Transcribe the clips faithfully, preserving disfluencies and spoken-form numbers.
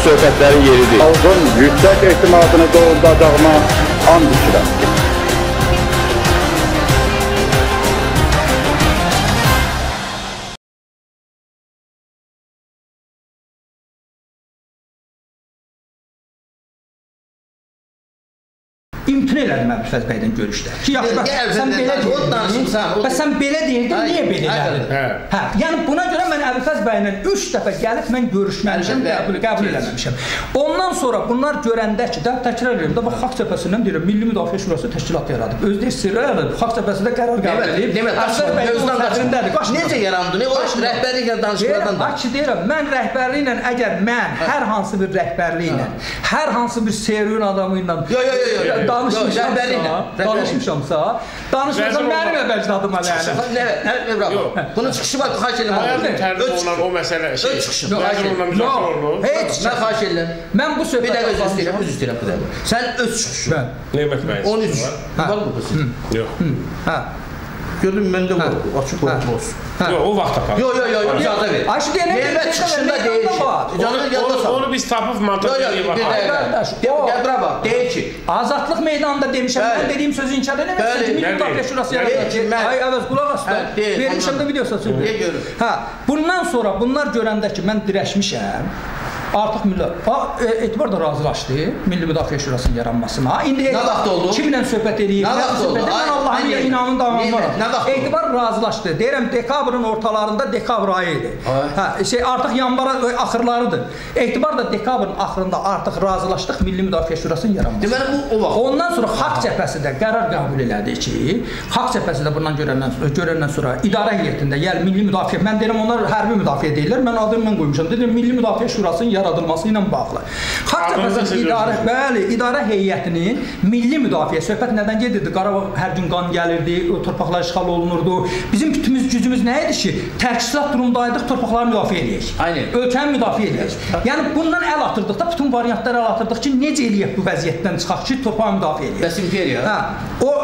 söhbətlərin yeridir. Xalqın yüksək ehtimadını doğrulacağıma and içirəm. İmtina elədim Əbülfəz bəydən görüşdə. Ki, yaxşı, bax, sən belə deyirdin. Və sən belə deyirdin, niyə belə elədin? Hə, yəni buna görə mən Əbülfəz bəylə üç dəfə gəlib mən görüşməmişəm, qəbul eləməmişəm. Ondan sonra bunlar görəndə ki, təkrar edirəm də, bax, Xalq Cəbhəsindən deyirəm, Milli Müdafiə Şurası təşkilat yaradıb. Özdə istirə yaradıb, Xalq Cəbhəsində qərar qəbul edib. Əbülfəz bəy onun sədrindədir. Necə yarandı? O rəhbərliklə danışıqlardan da. Bax ki, deyirəm, mən rəhbərliklə, əgər mən hər hansı bir rəhbərliklə, hər hansı bir seriyun adamı ilə danışmışamsa, danışmışamsa, danışmışam, mənim əvvəlcədadıma lənəm. Bunun çıxışı var, xahiş edirəm. Hayatın tərbi olan o məsələ şey, vəzir onunla müzakirə olunur. Heç, mən xahiş edirəm. Mən bu söhbətə... Bir dəqiqə öz istəyirəm, öz istəyirəm. Sən öz çıxışı. Neymət bəy. on üç. Var mı bu sizin? Yox. Hə. Gördüm, məndə var, açıq orta olsun. Yox, o vaxt tapar. Yox, yox, yox, icazə ver. Neymət çıxışında deyil ki. İcazə yadda sal. Onu biz tapıb mantıqlı deyib baxaq. Yox, yox, bir dəqiqə. Qəbra bax, deyil ki. Azadlıq meydanında demişəm, mən dediyim sözü inkar eləməmişəm ki, Milli Müdafiə Şurası yaradılacaq. Ay, əvəz, qulaq asda. Vermişəm də video sözü. Hə, bundan sonra bunlar görəndə ki, mən dirəşmişəm, artıq millət, etibar da razılaşdı Milli Müdafiə Şurasının yaranmasına. İndi kimlə söhbət edeyim? Nə vaxt oldu? Mən Allah'ın inamını davamlarım. Etibar razılaşdı. Deyirəm, dekabrın ortalarında dekabr ayı idi. Şey, artıq yanvara axırlarıdır. Etibar da dekabrın axırında artıq razılaşdıq Milli Müdafiə Şurasının yaranmasına. Deməli, bu o vaxt. Ondan sonra Xalq Cəbhəsi də qərar qəbul elədi ki, Xalq Cəbhəsi də bundan görəndən sonra idarə heyətində, yəni Milli Müdafiə, mən deyirəm, onlar hərbi müdafiə deyirlər, mən adını mən qoymuşam. Dedim, Milli Müdafiə Şurasının yaradılması ilə bağlı. Xalq Cəbhəsinin idarə, bəli, idarə heyətinin milli müdafiə, söhbət nədən gedirdi? Qarabağ hər gün qan gəlirdi, o torpaqlar işğal olunurdu. Bizim bütümüz gücümüz nə idi ki, tərkisat durumdaydıq, torpaqları müdafiə edəyik. Aynen. Ölkəni müdafiə edəyik. Yəni bundan əl atırdıq da, bütün variantları əl atırdıq ki, necə eləyək bu vəziyyətdən çıxaq ki, torpağı müdafiə edəyik. Bəs imperiya? Hə, o...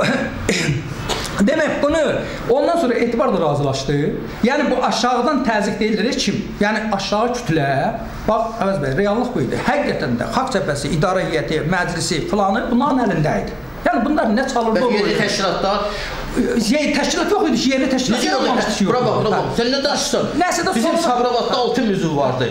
Demək, bunu ondan sonra etibar da razılaşdı. Yəni, bu aşağıdan təzyiq deyilir kim? Yəni, aşağı kütlə, bax, Əvəz bəy, reallıq bu idi. Həqiqətən də Xalq Cəbhəsi, idarə heyəti, məclisi filanı bunların əlində idi. Yəni, bunlar nə çalırdı? Bəs yerli təşkilatlar? Təşkilat yox idi ki, yerli təşkilat yoxmamışdı. Bura bax, bura bax. Sən nə danışırsan? Bizim Sabirabadda altı müzü vardı.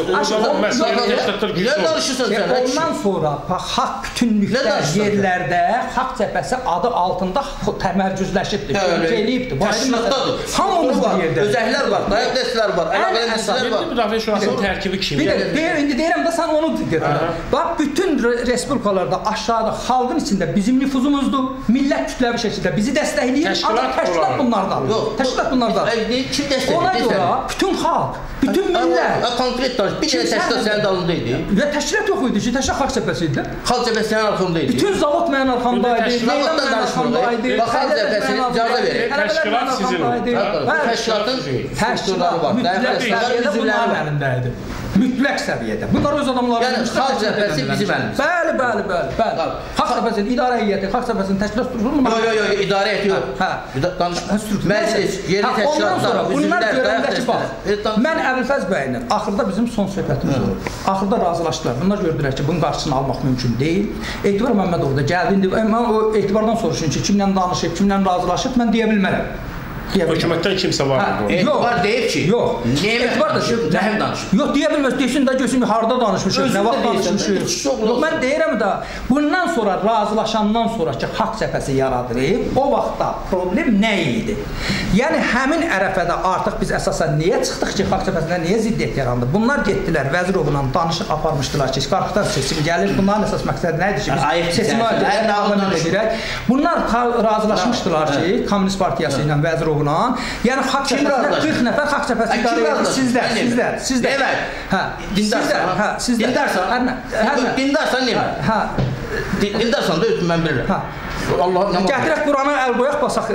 Nə danışırsan sən? Ondan sonra xalq bütünlükdə yerlərdə Xalq Cəbhəsi adı altında təmərcüzləşibdir, eləyibdir. Təşkilatdadır. Hamımız bir yerdə. Özəklər var, dayaq dəstələr var, əlaqələndilər var. Milli Müdafiə Şurasının tərkibi kim? İndi deyirəm də sən onu deyirəm. Bax, bütün respublikalarda aşağıda xalqın içində bizim nüfuzumuzdur, millət kütləvi şəkildə bizi dəstəkləyir. Ancaq təşkilat bunlardan. Təşkilat bunlardan. Kim dəstəkləyir? Ona görə bütün xalq, bütün millət. Konkret danış, bir dənə təşkilat sənin dalında idi. Və təşkilat yox idi ki, təşkilat Xalq Cəbhəsi idi. Xalq Cəbhəsi sənin arxanda idi. Bütün zavod mənim arxamdaydı. Zavoddan danışmırıq. Bax, Xalq Cəbhəsi icazə verir. Təşkilat sizin oldu. Təşkilatın strukturları var. Mütləq səviyyədə bunların əlindəydi. Mütləq səviyyədə. Bunlar öz adamları... Yəni, Xalq Cəbhəsi bizim əlimizdə. Bəli, bəli, bəli. Xalq Cəbhəsinin idarə heyəti, Xalq Cəbhəsinin təşkilat strukturunu... Yox, yox, yox, idarə heyəti yox. Məclis, yerli təşkilatlar, bunlar görəndə ki, bax, mən Əbülfəz bəylə axırda bizim son söhbətimiz olur. Axırda razılaşdılar. Bunlar gördülər ki, bunun qarşısını almaq mümkün deyil. Etibar Məmmədov da gəldi. Mən o etibardan soruşun ki, kimlə danışıb, kimlə razılaşıb, mən deyə bilmərəm. Hökumətdən kimsə var mı? Etibar deyib ki, yox. Etibar da nəhəm danışıb. Yox, deyə bilməz, desin də görsün, harada danışmışıq, nə vaxt danışmışıq. Mən deyirəm da, bundan sonra razılaşandan sonra ki, Xalq Cəbhəsi yaradılıb, o vaxtda problem nə idi? Yəni, həmin ərəfədə artıq biz əsasən niyə çıxdıq ki, Xalq Cəbhəsindən niyə ziddiyyət yarandı? Bunlar getdilər, Vəzirovla danışıq aparmışdılar ki, qarxıdan seçim gəlir, bunların əsas məqsədi nə idi ki, biz seçimə edirək. Bunlar razılaşmışdılar ki, Komünist Partiyası ilə Vəzirov yəni Xalq Cəbhəsində qırx nəfər Xalq Cəbhəsi idarə edir. Sizlər, sizlər, sizlər. Demək, dindarsan, dindarsan, dindarsan nə? Dindarsan da özüm mən bilirəm. Gətirək Qurana əl qoyaq, basaq.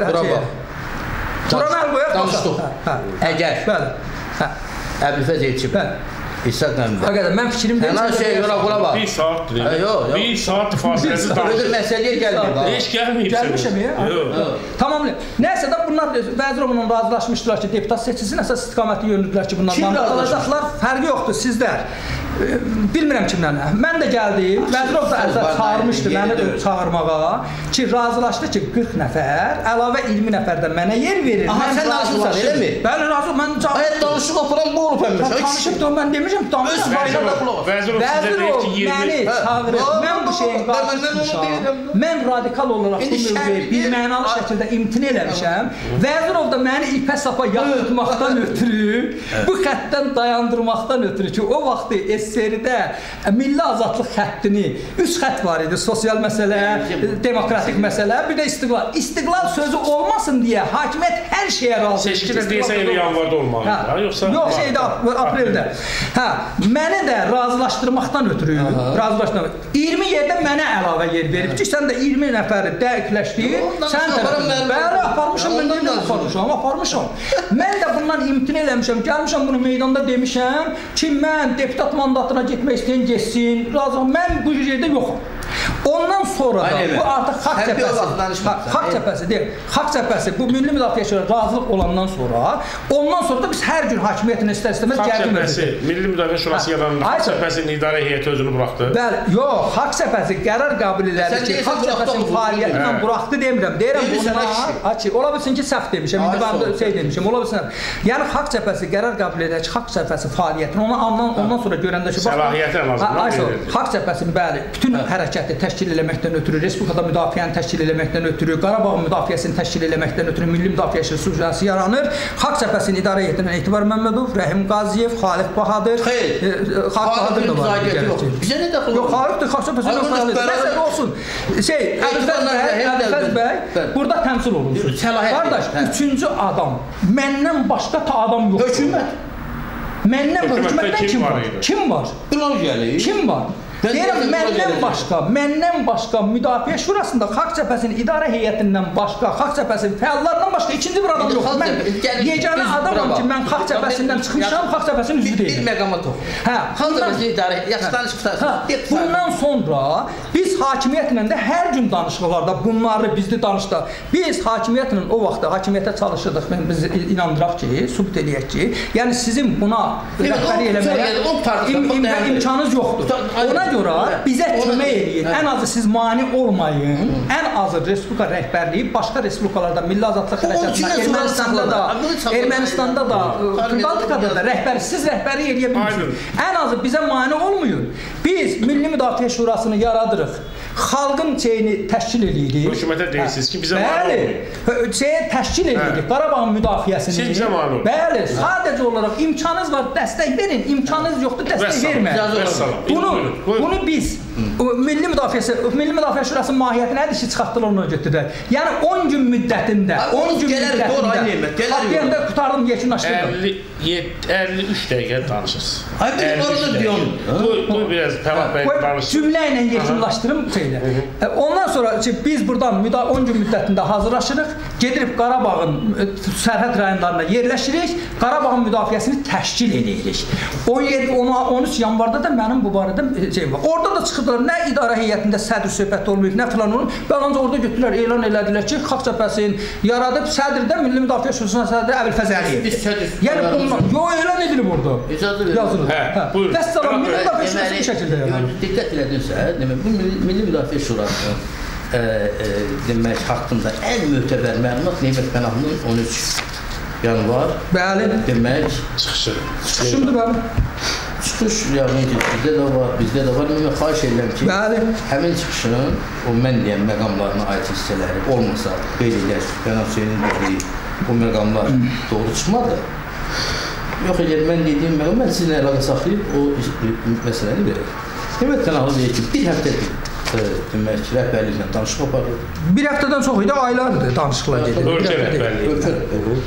Qurana əl qoyaq, basaq. Əgər Əbülfəz Elçib İsaq Qəmdə. Mən fikrim deyil. Hənan şey, yola qula var. Bir saatdir. Bir saat fasiləsiz danışır. Ödür məsələyə gəlməyib. Heç gəlməyib sənə. Gəlmişəm ya. Tamam. Nəysə də bunlar Vəzirovla razılaşmışdılar ki, deputat seçilsin, əsas istiqaməti yönlüdülər ki, bunlar danışılacaqlar. Fərqi yoxdur, sizlər. bilmirəm kimdən. Mən də gəldim, Vəzirov da əvvəl çağırmışdı məni çağırmağa ki, razılaşdı ki, qırx nəfər, əlavə iyirmi nəfər də mənə yer verir. Aha, sən danışırsan, elə mi? Bəli, razı, mən çağırdım. Ayət danışıq aparan bu olub həmiş. Danışıb da mən demişəm, danışıq. Vəzirov məni çağırır, mən bu şeyin qarşı çıxmışam, mən radikal olaraq bu mövqeyi bilmənalı şəkildə imtina eləmişəm. Vəzirov da məni ipə sapa yaxıtmaqdan ötürü, bu xəttdən dayandırmaqdan ötürü ki, o vaxtı S S R-də milli azadlıq xəttini, üç xətt var idi, sosial məsələ, demokratik məsələ, bir də istiqlal. İstiqlal sözü olmasın deyə hakimiyyət hər şeyə razı. Seçkidə deyəsən elə yanvarda olmalıdır, yoxsa? Yox, şeydə, apreldə. Hə, məni də razılaşdırmaqdan ötürü, razılaşdırmaqdan, iyirmi yerdə mənə əlavə yer verib ki, sən də iyirmi nəfəri dəqiqləşdir, sən də, bəli, aparmışam, mən də aparmışam, aparmışam. Mən də bundan imtina eləmişəm, gəlmişəm bunu meydanda demişəm ki, mən deputat mandatına getmək istəyən getsin, razıyam, mən bu yerdə yoxam. Ondan sonra da bu artıq xalq cəbhəsi, xalq cəbhəsi deyil, xalq cəbhəsi bu milli müdafiə şurası razılıq olandan sonra, ondan sonra da biz hər gün hakimiyyətin istər-istəməz gəldim. Xalq cəbhəsi, milli müdafiə şurası yaranında xalq cəbhəsinin idarə heyəti özünü buraxdı. Bəli, yox, xalq cəbhəsi qərar qəbul elədi ki, xalq cəbhəsinin fəaliyyəti ilə buraxdı demirəm, deyirəm bunlar, ola bilsin ki, səhv demişəm, indi mən şey demişəm, ola bilsin. Yəni xalq cəbhəsi qərar qəbul elədi ki, xalq cəbhəsi fəaliyyətini ondan sonra görəndə ki, səlahiyyəti ən azından xalq cəbhəsinin bəli, bütün hərəkəti təşkil eləməkdən ötürü, Respublikada müdafiəni təşkil eləməkdən ötürü, Qarabağ müdafiəsini təşkil eləməkdən ötürü milli müdafiə şurası yaranır. Xalq cəbhəsinin idarə heyətindən Etibar Məmmədov, Rəhim Qaziyev, Xaliq Bahadır. Xeyr, Xalq Bahadır da var. Bizə nə daxil olur? Yox, Xaliqdir, xalq cəbhəsinin məsələ olsun. Şey, Əlfəz bəy burada təmsil olunsun. Qardaş, üçüncü adam, məndən başqa ta adam yox. Hökumət. Məndən hökumətdən kim var? Kim var? Bilal gəlir. Kim var? Deyirəm, məndən başqa, məndən başqa Müdafiə Şurasında Xalq Cəbhəsinin idarə heyətindən başqa, Xalq Cəbhəsinin fəallarından başqa ikinci bir adam yox. Mən yeganə adamam ki, mən Xalq Cəbhəsindən çıxmışam, Xalq Cəbhəsinin üzvü deyiləm. Bir məqama tox. Hə, Xalq Cəbhəsi idarə, yaxşı danışıq qutarsın. Bundan sonra biz hakimiyyətlə də hər gün danışıqlarda bunları bizdə danışdıq. Biz hakimiyyətlə o vaxtda hakimiyyətə çalışırdıq, biz inandıraq ki, sübut eləyək ki, yəni sizin buna rəhbəri eləməyə imkanınız yoxdur. Ona görə bizə kömək eləyin, ən azı siz mani olmayın, ən azı Respublika rəhbərliyi başqa respublikalarda milli azadlıq hərəkatında, Ermənistanda da, Ermənistanda da, Baltikada da rəhbəri, siz rəhbəri eləyə bilirsiniz. Ən azı bizə mani olmayın. Biz Milli Müdafiə Şurasını yaradırıq, xalqın şeyini təşkil edirik. Hökumətə deyirsiniz ki, bizə mani olmayın. Bəli, şeyə təşkil edirik, Qarabağın müdafiəsini. Siz bizə mani olmayın. Bəli, sadəcə olaraq imkanınız var, dəstək verin, imkanınız yoxdur, dəstək verməyin. Bunu Bunu biz Milli Müdafiəsi, Milli Müdafiə Şurasının mahiyyəti nədir ki, çıxartdılar onu götürdülər. Yəni on gün müddətində, on gün müddətində, haqqında qutardım, yekunlaşdırdım. əlli üç dəqiqə danışırsınız. Ay, bir orada diyorum. Bu biraz Pəlah bəy danışsın. Cümlə ilə yekunlaşdırım şeylə. Ondan sonra biz buradan on gün müddətində hazırlaşırıq, gedirib Qarabağın sərhəd rayonlarına yerləşirik, Qarabağın müdafiəsini təşkil edirik. on yeddi on üç yanvarda da mənim bu barədə şey var. Orada da çıxırlar, nə idarə heyətində sədr söhbəti olmayıb, nə filan onun. Bəlancə orada götürürlər, elan elədilər ki, Xalq Cəbhəsini yaradıb, sədrdə Milli Müdafiə Şurasının sədri Əbülfəz Əliyev. Yəni bunlar, yox, elan edilib orada. Yazılır. Hə, buyurun. Vəssalam, Milli Müdafiə Şurası bu şəkildə yaranır. Diqqət elədinsə, bu Milli Müdafiə Şurasının demək, haqqında ən möhtəbər məlumat Neymət Pənahının on üç yanvar demək, çıxışı. Çıxışımdır, bəli. Çıxış yəqin ki, bizdə də var, bizdə də var. Mən xahiş edirəm ki, həmin çıxışın o mən deyən məqamlarına aid hissələri olmasa, qeyd edək, Pənah Hüseynin dediyi bu məqamlar doğru çıxmadı. Yox edir, mən dediyim məqam, mən sizinlə əlaqə saxlayıb o məsələni verək. Demək, Pənahlı deyək ki, bir həftədir demək, rəhbərliklə danışıq aparır. Bir həftədən çox idi, aylardır danışıqlar gedir. Ölkə rəhbərliyi. Ölkə.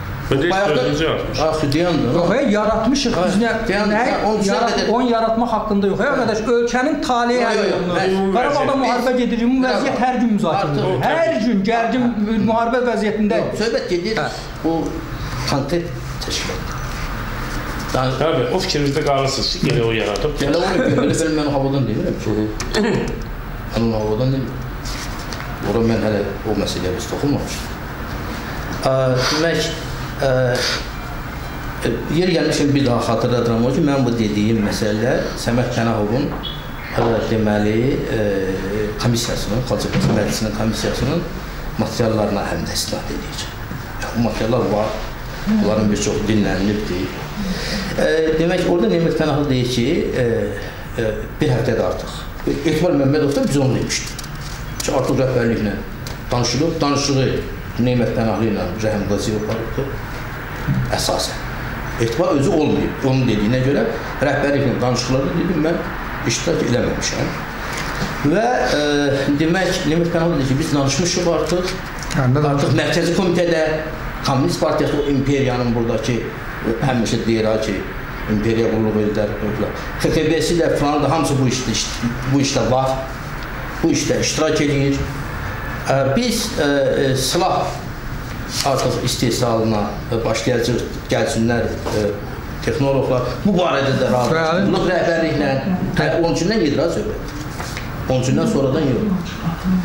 Axı deyandır. Yox, yaratmışıq. on yaratmaq haqqında yox. Qardaş, ölkənin taleyi həyatını. Qarabağda müharibə gedir, bu vəziyyət hər gün müzakirə edilir. Hər gün gərgin müharibə vəziyyətində. Söhbət gedir, o konkret təşkilatdır. Tabii, o fikrinizdə qalırsınız ki, gələ o yaratıb. Gələ o yaratıb, elə mən havadan demirəm ki, onun havadan demirəm. Ora mən hələ o məsələyə biz toxunmamışdım. Demək, yer gəlmişəm bir daha xatırladıram o ki, mən bu dediyim məsələlər Səməd Pənahovun deməli komissiyasının, Xalq Cəbhəsi Məclisinin komissiyasının materiallarına həm də istinad edəcək. Bu materiallar var, bunların bir çox dinlənilibdir. Demək, orada Nemət Pənahov deyir ki, bir həftədə artıq. Etibar Məmmədovda biz onu demişdik ki, artıq rəhbərliklə danışılıb, danışığı Nemət Pənahlı ilə Rəhəm Qaziyev aparıbdır, əsasən. Etibar özü olmayıb, onun dediyinə görə rəhbərliklə danışıqlarda dedim, mən iştirak eləməmişəm. Və demək, Nemət Pənahlı deyir ki, biz danışmışıq artıq, artıq Mərkəzi Komitədə, Komünist Partiyası, o imperiyanın buradakı, həmişə deyir ha ki, imperiya qulluq edirlər, K K B-si də falan da hamısı bu işdə var, bu işdə iştirak edir. Biz silah artıq istehsalına başlayacaq gəlsinlər texnoloqlar, bu barədə də razılaşdırılıq rəhbərliklə, onun üçündən gedir ha söhbət, onun üçündən sonradan yox.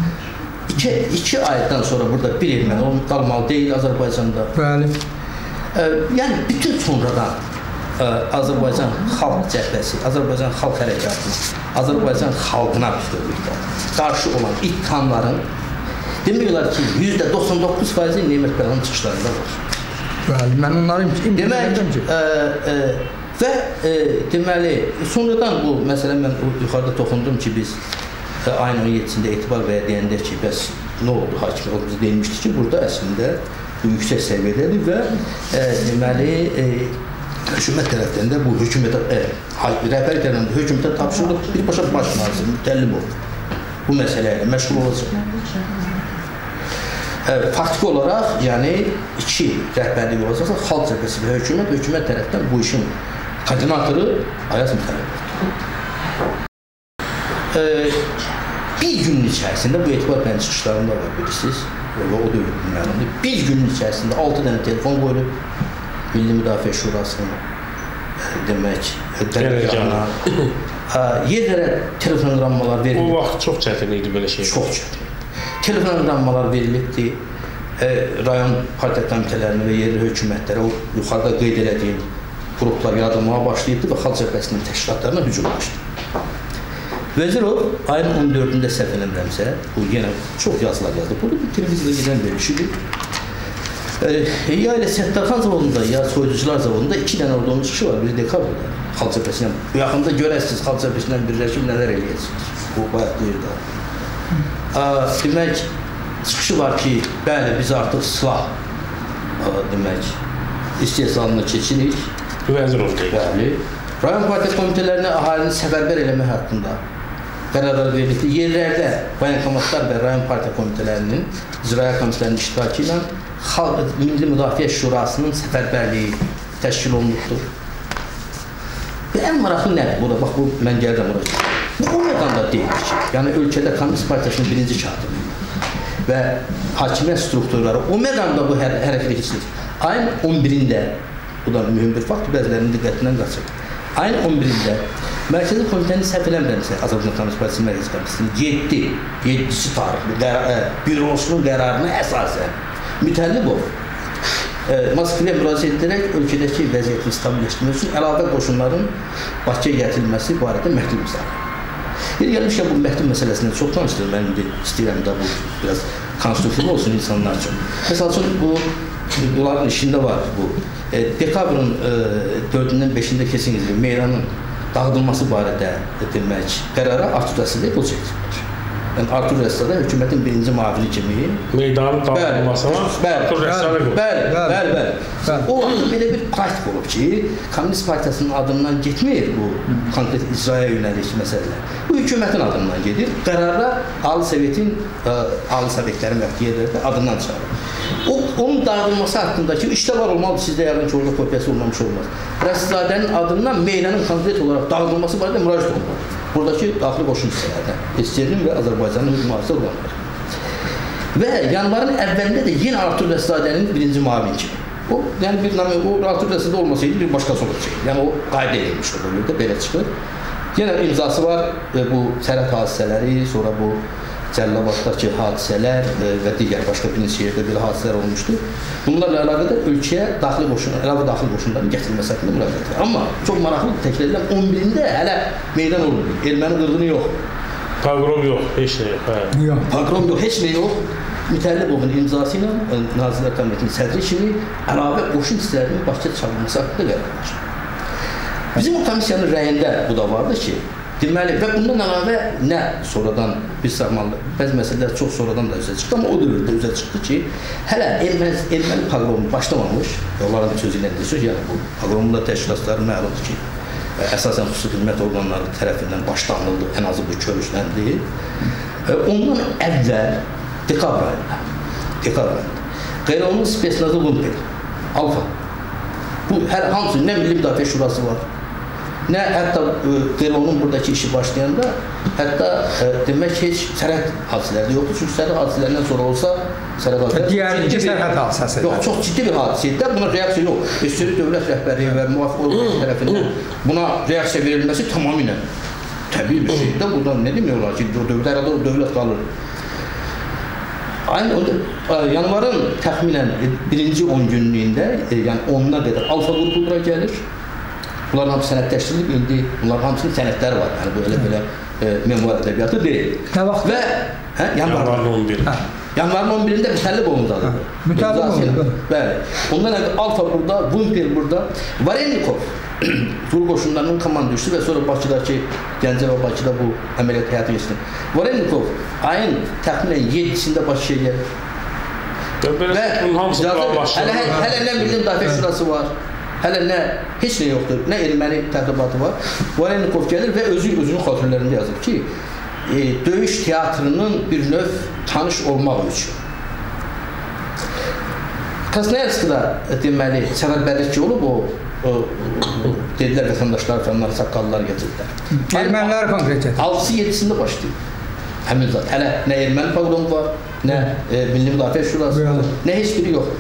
İki aydan sonra burada bir erməni qalmalı deyil Azərbaycanda. Bəli. Yəni, bütün sonradan Azərbaycan Xalq Cəbhəsi, Azərbaycan Xalq Hərəkatı, Azərbaycan xalqına bütövlükdə qarşı olan ittihamların demək olar ki, yüzdə doxsan doqquz faizi Nemət Pənahın çıxışlarında var. Bəli, mən onları imkan edirəm ki. Və deməli, sonradan bu məsələ mən yuxarıda toxundum ki, biz ayın on yeddisində etibar və deyəndə ki, bəs nə oldu, hakim oldu, deyilmişdi ki, burada əslində bu yüksək səviyyədədir və deməli, hökumət tərəfdən də bu hökumətə, rəhbərlik tərəfdən də hökumətə tapşırılıb, birbaşa baş nazir, mütəllim oldu. Bu məsələyə məşğul olacaq. Faktiki olaraq, yəni, iki rəhbərlik olacaqsa, Xalq Cəbhəsi və hökumət, hökumət tərəfdən bu işin koordinatoru Ayaz Mütəllim. Bir günün içərisində, bu etibar mənim çıxışlarında var, bilirsiniz, o dövlət günlərində, bir günün içərisində altı dənə telefon qoyulub, Milli Müdafiə Şurasının, demək, dərgahına, yerlərə telefonqrammalar verilib. O vaxt çox çətin idi belə şey. Çox çətin. Telefonqrammalar verilibdir, rayon partiya komitələrini və yerli hökumətlərə, o yuxarıda qeyd elədiyim qruplar yaradılmağa başlayıbdır və Xalq Cəbhəsinin təşkilatlarına hücum başlayıb. Vəzirov ayın on dördündə səhv eləmirəmsə, bu yenə çox yazılar yazdı. Burada bir televiziyada gedən verilişidir. Ya elə Səttarxan zavodunda, ya Soyuducular zavodunda iki dənə orada onun çıxışı var, biri dekabrda. Xalq Cəbhəsindən, bu yaxında görəsiniz, Xalq Cəbhəsindən birləşib nələr eləyəsiniz. Bu bayaq deyir daha. Demək, çıxışı var ki, bəli, biz artıq silah, demək, istehsalına keçirik. Vəzirov deyil. Bəli. Rayon partiya komitələrinə əhalini səfərbər eləmək haqqında qərarlar verildi. Yerlərdə bayankomatlar və rayon partiya komitələrinin, icraya komitələrinin iştirakı ilə Milli Müdafiə Şurasının səfərbərliyi təşkil olunubdur. Və ən maraqlı nədir? Bu da, bax, bu, mən gəlirəm oraya. Bu, o mədanda deyil ki, yəni ölkədə Komünist Partiyasının birinci katibi və hakimiyyət strukturları o mədanda bu hərəkət edilir. Ayın on birində, bu da mühüm bir fakt, bəzilərinin diqqətindən qaçır. Ayın on birində Mərkəzi Komitənin səhv eləmirəmsə, Azərbaycan Komünist Partiyası Mərkəzi Komitəsinin yeddi, yeddisi tarixli bürosunun qərarına əsasən Mütəllibov Moskvaya müraciət edərək ölkədəki vəziyyətini stabilləşdirmək üçün əlavə qoşunların Bakıya gətirilməsi barədə məktub imzalayır. Yeri gəlmişkən bu məktub məsələsindən çox danışdırır, mən indi istəyirəm də bu biraz konstruktiv olsun insanlar üçün. Məsəl üçün bu, bunların işində var bu. Dekabrın dördündən beşində kesinliklə Meyranın dağıdılması barədə demək qərara Artur Rəssadəyə qol çəkdirir. Yəni Artur Rəssadə hökumətin birinci müavini kimi meydanın dağıdılmasına Artur Rəssadə qol. Bəli, bəli, bəli. O vaxt belə bir praktik olub ki, Komünist Partiyasının adından getmir bu konkret icraya yönəlik məsələlər. Bu hökumətin adından gedir. Qərarlar Ali Sovetin, Ali Sovetlərin və yerlərdə adından çıxarır. O, onun dağıdılması haqqındakı işdə var olmalıdır, sizdə yəqin ki, orada kopyası olmamış olmaz. Rəssadənin adından Meyranın konkret olaraq dağıdılması barədə müraciət olmalıdır. Buradakı daxili qoşun hissələrdən, S S R-in və Azərbaycanın mühafizə olanları. Və yanvarın əvvəlində də yenə Artur Rəssadənin birinci müavin kimi. O, yəni bir namı, o Artur Rəssadə olmasaydı bir başqası olacaq. Yəni o qayda edilmişdir o bölümdə, belə çıxır. Yenə imzası var bu sərhəd hadisələri, sonra bu Cəlilabadakı hadisələr və digər başqa bir neçə yerdə belə hadisələr olmuşdu. Bunlarla əlaqədar ölkəyə daxili qoşunlar, əlavə daxili qoşunların gətirilməsi haqqında müraciət edir. Amma çox maraqlı təkrar edirəm, on birində hələ meydan olunur. Erməni qırğını yox. Pogrom yox, heç nə yox. Pogrom yox, heç nə yox. Mütəllibovun imzası ilə Nazirlər Kabinetinin sədri kimi əlavə qoşun hissələrinin başqa çağırılması haqqında qərar verir. Bizim o komissiyanın rəyində bu da vardı ki, deməli, və bundan əlavə nə sonradan bir sağmanlı, bəzi məsələlər çox sonradan da üzə çıxdı, amma o dövrdə üzə çıxdı ki, hələ erməni, erməni pogromu başlamamış, onların sözü ilə deyir, yəni bu pogromun da təşkilatları məlumdur ki, əsasən xüsusi xidmət orqanları tərəfindən başlanıldı, ən azı bu körüşləndi. Ondan əvvəl dekabr ayında, dekabr ayında, Qeyronun spesnazı Lumpel, Alfa, bu hər hamısı, nə Milli Müdafiə Şurası var, nə hətta Qeyronun buradakı işi başlayanda, hətta e, demək heç sərhəd hadisələri yoxdur. Çünki sərhəd hadisələrindən sonra olsa, sərhəd hadisələri... Digərinci sərhəd hadisəsi. Yox, çox ciddi bir hadisədir. Buna reaksiya yox. Üstəlik dövlət rəhbərliyi və müvafiq orqan tərəfindən buna reaksiya verilməsi tamamilə təbii bir şeydir. Buradan nə demək olar ki, dövlət arada o dövlət qalır. Aynı yanvarın təxminən birinci on günlüyündə, yəni onuna qədər alfa qrupu bura gəlir. Bunların hamısı sənədləşdirilib, indi bunların hamısının sənədləri var. Yəni bu elə belə e, memuar ədəbiyyatı deyil. Nə vaxt? Və hə, yanvarın on biri. Yanvarın on birində Mütəllibovundadır. Mütəllibovundadır. Bəli. Ondan əvvəl Alfa burada, Vumper burada, Varennikov Tur qoşunlarının komandörüsü və sonra Bakıdakı, Gəncə və Bakıda bu əməliyyat həyata keçirir. Varennikov ayın təxminən yeddisində Bakıya gəlir. Və hələ, hələ nə Milli Müdafiə Şurası var. Hələ nə, heç nə yoxdur, nə erməni təqribatı var. Varennikov gəlir və özü özünün xatirələrində yazır ki, e, döyüş teatrının bir növ tanış olmaq üçün. Krasnoyarskıda deməli, səfərbərlikçi olub o, o, o dedilər vətəndaşlar, fənlər, saqqallar getirdilər. Ermənilər konkret edir. altısı yeddisində başlayıb. Həmin zat. Hələ nə erməni pogromu var, nə e, Milli Müdafiə Şurası var, nə heç biri yox.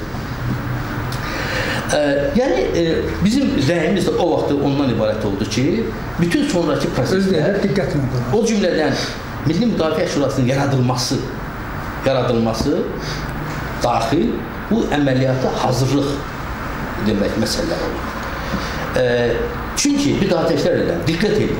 Ee, yəni e, bizim rəyimiz də o vaxt ondan ibarət oldu ki, bütün sonraki proseslər o cümlədən Milli Müdafiə Şurasının yaradılması, yaradılması daxil bu əməliyyata hazırlıq demək məsələlər olur. E, çünki bir daha təkrar edirəm, diqqət edin.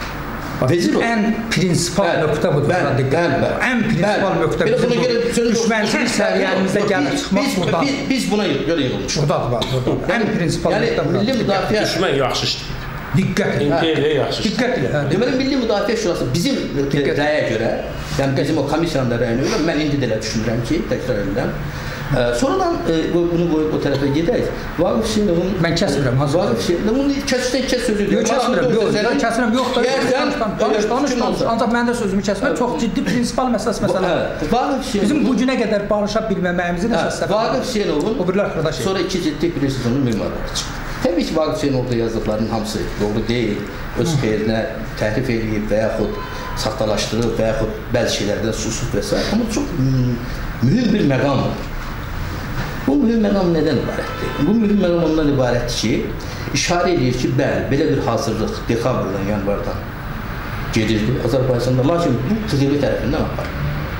Ən prinsipal nöqtə budur. Ən prinsipal nöqtə bizim düşmənçilik səviyyəmizdə gəlib çıxmaq buradan. Biz buna görə yığılmışıq. Buradadır. Ən prinsipal nöqtə budur. Milli Müdafiə... Düşmən yaxşı işdir. Diqqət edin. İmperiya yaxşı işdir. Diqqət edin. Deməli, Milli Müdafiə Şurası bizim rəyə görə, yəni bizim o komissiyanın da rəyinə görə, mən indi də elə düşünürəm ki, təkrar edirəm. Sonradan bunu qoyub o tərəfə gedək. Vaqif Hüseynovun... Mən kəsmirəm, hazır. Vaqif Hüseynovun, bunu kəsdən kəs sözü deyil. Yox, kəsmirəm, yox, yox, kəsmirəm, yox da, danış, danış, danış. Ancaq mən də sözümü kəsmirəm, çox ciddi prinsipal məsələs məsələdir. Bizim bu günə qədər barışa bilməməyimizin əsas səbəbi. Vaqif Hüseynovun, o birlər xırda şey. Sonra iki ciddi prezidentinin memarları çıxdı. Təbii ki, Vaqif Hüseynovda yazdıqlarının hamısı doğru deyil, öz xeyrinə təhrif edib və yaxud saxtalaşdırıb və yaxud bəzi şeylərdən susub və s. Amma çox mühüm bir məqam var. Bu mühüm məqam nədən ibarətdir? Bu mühüm məqam ondan ibarətdir ki, işarə edir ki, bəli, belə bir hazırlıq dekabrdan, yanvardan gedirdi Azərbaycanda, lakin bu K G B tərəfindən apar.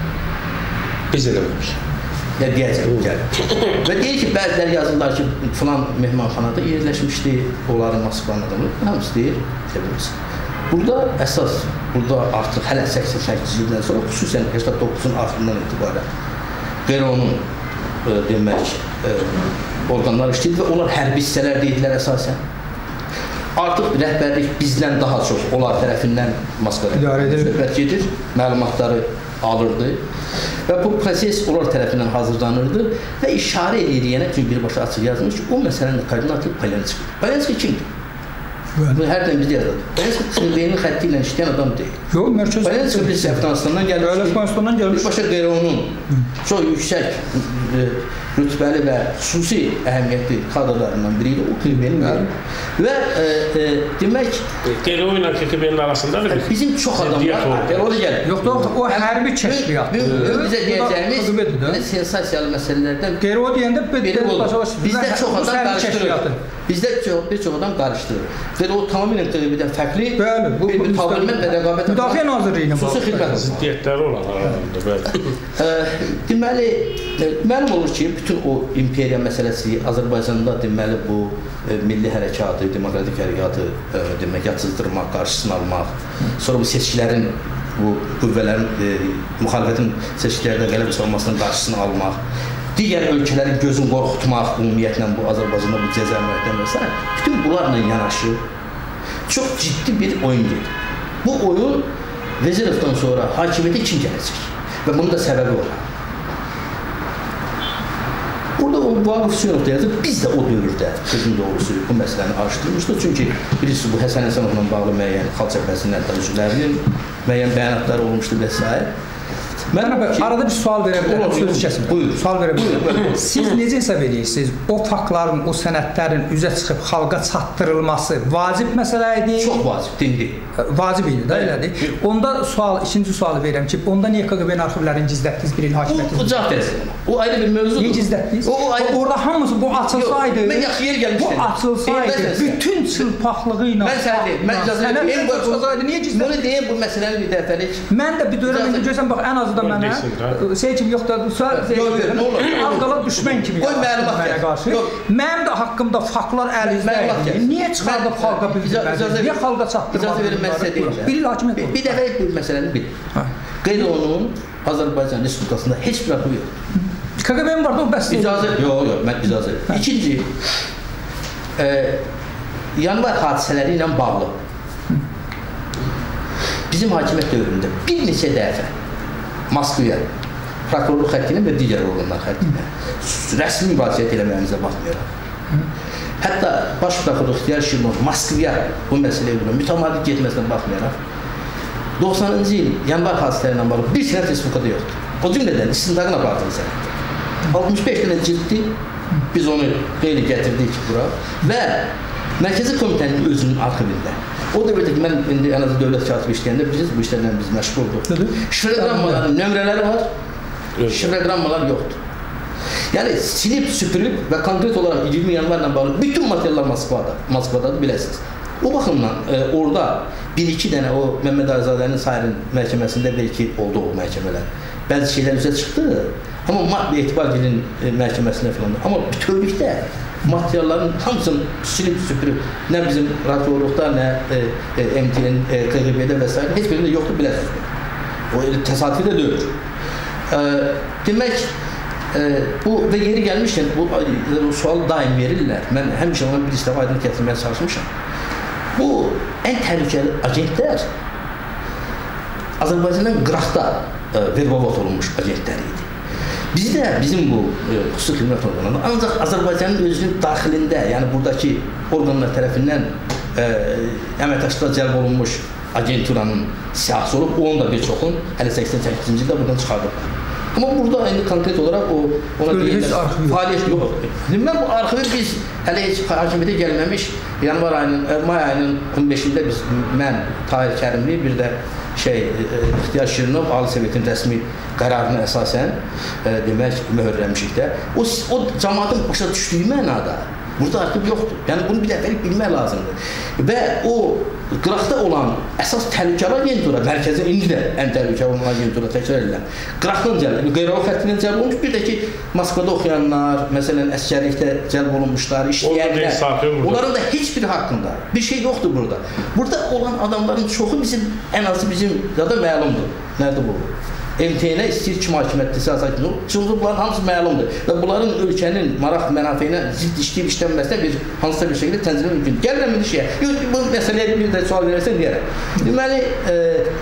Biz eləməmişik. Ya deyəcək, gəlir. Və deyir ki, bəziləri yazırlar ki, filan mehmanxanada yerləşmişdi, onların Moskvanın adamı, hamısı deyir, sevimiz. Burada əsas, burada artıq hələ səksən səkkizinci ildən sonra, xüsusən səksən doqquzun axırından etibarən Qeyronun demək, orqanlar işləyir və onlar hərbi hissələr deyirlər əsasən. Artıq rəhbərlik bizdən daha çox onlar tərəfindən Moskvada söhbət gedir, məlumatları alırdı və bu proses onlar tərəfindən hazırlanırdı və işarə edir, yəni çünki birbaşa açıq yazmış ki, o məsələnin koordinatı Palenski. Palenski kimdir? Bunu hərdən biz yazılır. Palenski Sınıbeynin xətti ilə işləyən adam deyil. Yox, mərkəz... Palenski biz Əfqanistandan gəlmişdir. Əfqanistandan gəlmişdir. Birbaşa Qeyronun çox yüksək rütbəli və xüsusi əhəmiyyətli kadrlarından biri ilə o K G B-nin və demək Qeyri-o ilə K G B-nin arasındadır. Bizim çox adamlar o da gəlir. Yox, o hərbi kəşfiyyatdır. Bizə deyəcəyimiz sensasiyalı məsələlərdən Qeyri-o deyəndə bizdə çox adam qarışdırır. Bizdə bir çox adam qarışdırır. Və o tamamilə K G B-dən fərqli bir tabirmən və rəqabət Müdafiə Nazirliyinin xüsusi xidmət ziddiyyətləri olan aralarında, bəli. Deməli, məlum olur ki, bütün o imperiya məsələsi Azərbaycanda deməli bu milli hərəkatı, demokratik hərəkatı demək, yatsızdırmaq, qarşısını almaq, sonra bu seçkilərin, bu qüvvələrin, müxalifətin seçkilərdə qələbə olmasının qarşısını almaq, digər ölkələrin gözünü qorxutmaq, ümumiyyətlə bu Azərbaycanda bu cəza əməliyyatdan və s. bütün bunlarla yanaşı çox ciddi bir oyun gedir. Bu oyun Vezirovdan sonra hakimiyyətə kim gələcək və bunun da səbəbi var. Burada o Vaqif Hüseynov deyəcək, biz də o dövrdə sözün doğrusu bu məsələni araşdırmışdıq. Çünki birisi bu Həsən Həsənovla bağlı müəyyən xalq cəbhəsinin üzvlərinin müəyyən bəyanatları olmuşdu və s. Mən arada bir sual verə bilərəm, söz kəsim. Buyur. Sual verə bilərəm. Siz necə hesab edirsiniz? O faktların, o sənədlərin üzə çıxıb xalqa çatdırılması vacib məsələ idi? Çox vacib, dindir. Vacib idi, da elədir. Onda sual, ikinci sualı verirəm ki, onda niyə K G B-nin arxivlərini gizlətdiniz bir il hakimiyyətiniz? Bu cavab versin. O ayrı bir mövzudur. Niyə gizlətdiniz? Orada hamısı bu açılsaydı, mən yaxşı yer gəlmişdim. Bu açılsaydı, bütün çılpaqlığı ilə mən sənə deyim, mən icazə verim. Bu açılsaydı, niyə gizlətdiniz? Bunu deyim, bu məsələni bir dəfəlik. Mən də bir dönəm indi görsən, bax, ən azından mənə şey kimi yox da, sual az qala düşmən kimi mənə qarşı. Mənim də haqqımda faktlar əlinizdə idi. Niyə çıxardıb xalqa bildirmədiniz? Niyə xalqa çatdırmadınız? İcazə verin, mən sizə deyim. Bir il hakimiyyət oldu. Bir dəfə bir məsələni bil. Qeyri-onun Azərbaycan Respublikasında heç bir haqqı yoxdur. K G B-nin var da o bəs deyil. İcazə, yox, yox, mən icazə verim. İkinci, yanvar hadisələri ilə bağlı bizim hakimiyyət dövründə bir neçə dəfə Moskvaya, prokurorluq xəttinə və digər orqanlar xəttinə rəsmi mübarizət eləməyimizə baxmayaraq. Hətta baş prokuror İxtiyar Şirinov Moskvaya bu məsələyə görə mütəmadi getməsinə baxmayaraq doxsanıncı il yanvar hadisələri ilə bağlı bir sənət Respublikada yoxdur. O cümlədən istintaqın apardığı sənətdir. altmış beş dənə ciddi biz onu qeyli gətirdik bura və Mərkəzi Komitənin özünün arxivində. O dövrdə ki, mən indi ən azı dövlət katibi işləyəndə bilirsiniz, bu işlərlə biz məşğul olduq. Şifrəqrammaların nömrələri var, şifrəqrammalar yoxdur. Yəni, silib, süpürüb və konkret olaraq iyirmi yanvarla bağlı bütün materiallar Moskvada, Moskvadadır, biləsiniz. O baxımdan e, orada bir-iki dənə o Məmməd Arizadənin Sayırın məhkəməsində belki oldu o məhkəmələr. Bəzi şeylər üzə çıxdı, amma Etibar Dilin e, məhkəməsində filan. Amma bütövlükdə materialların hamısını silib, süpürüb, nə bizim prokurorluqda, nə e, M T-nin, e, K G B-də və s. heç birində yoxdur, biləsiniz. O təsadüfi də deyil. E, demək, e, bu və yeri gəlmişkən, bu, bu sualı daim verirlər. Mən həmişə ona bir istəfa aydın gətirməyə çalışmışam. Bu, ən təhlükəli agentlər Azərbaycandan qıraqda e, verbavat olunmuş agentlər idi. Bizdə, bizim bu e, xüsusi xidmət orqanlarında ancaq Azərbaycanın özünün daxilində, yəni buradakı orqanlar tərəfindən e, əməkdaşlığa cəlb olunmuş agenturanın siyahısı olub, onun da bir çoxun hələ səksən səkkizinci ildə buradan çıxardıb. Amma burada indi konkret olaraq o, ona deyirlər, fəaliyyət yox. Mən bu arxivi biz hələ heç hakimiyyətə gəlməmiş, yanvar ayının, may ayının on beşində biz, mən, Tahir Kərimli, bir də şey, İxtiyar Şirinov, Ali Sovetin rəsmi qərarına əsasən e, demək, möhürləmişik də. O, o cəmaatın başa düşdüyü mənada burada artıq yoxdur. Yəni, bunu bir dəfəlik bilmək lazımdır. Və o qıraqda olan əsas təhlükəli agentura, mərkəzi indi də ən təhlükəli olan agentura təkrar edilən, qıraqdan cəlb, qeyralı xəttindən cəlb olmuş, bir də ki, Moskvada oxuyanlar, məsələn, əskərlikdə cəlb olunmuşlar, işləyənlər, onların da heç bir haqqında bir şey yoxdur burada. Burada olan adamların çoxu bizim, ən azı bizim da məlumdur. Nədir bu? M T-nə istəyir kim hakimiyyətdir, siyasət kimi. Çünki bunların hamısı məlumdur. Və bunların ölkənin maraq mənafeyinə zidd işləyib işlənməsinə bir hansısa bir şəkildə tənzimə mümkündür. Gəlirəm bir şeyə. Yox, bu məsələyə bir də sual verərsən deyərəm. Deməli, e,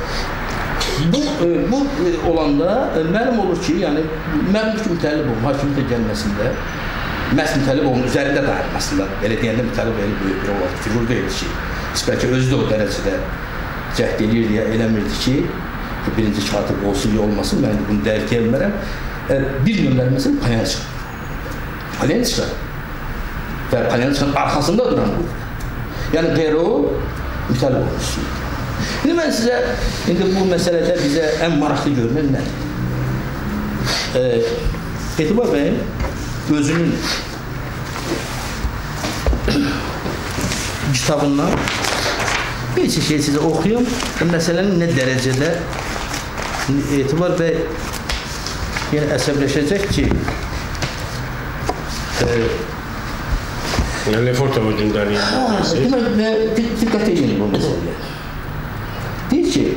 bu, e, bu e, olanda e, məlum olur ki, yəni, mən ki, mütəllib olum, hakimiyyətə gəlməsində, məhz mütəllib olum, üzərində dayanmasında, elə deyəndə mütəllib elə böyük bir olaraq figur deyildi ki, bəlkə özü də o dərəcədə cəhd edirdi, eləmirdi ki, birinci katib olsun ya olmasın, mən bunu dərk edilmərəm. bir nömrəli məsələ Polyanski. Polyanski və Polyanskinin arxasında duran bu. Yəni qeyro mütəllib olmuş. İndi mən sizə, indi bu məsələdə bizə ən maraqlı görünən nədir? E, Etibar bəy özünün kitabından bir neçə şey sizə oxuyum. Məsələnin nə dərəcədə Etibar bəy yəni əsəbləşəcək ki, Lefortova gündəlik. Diqqət edin bu məsələyə. Deyir ki,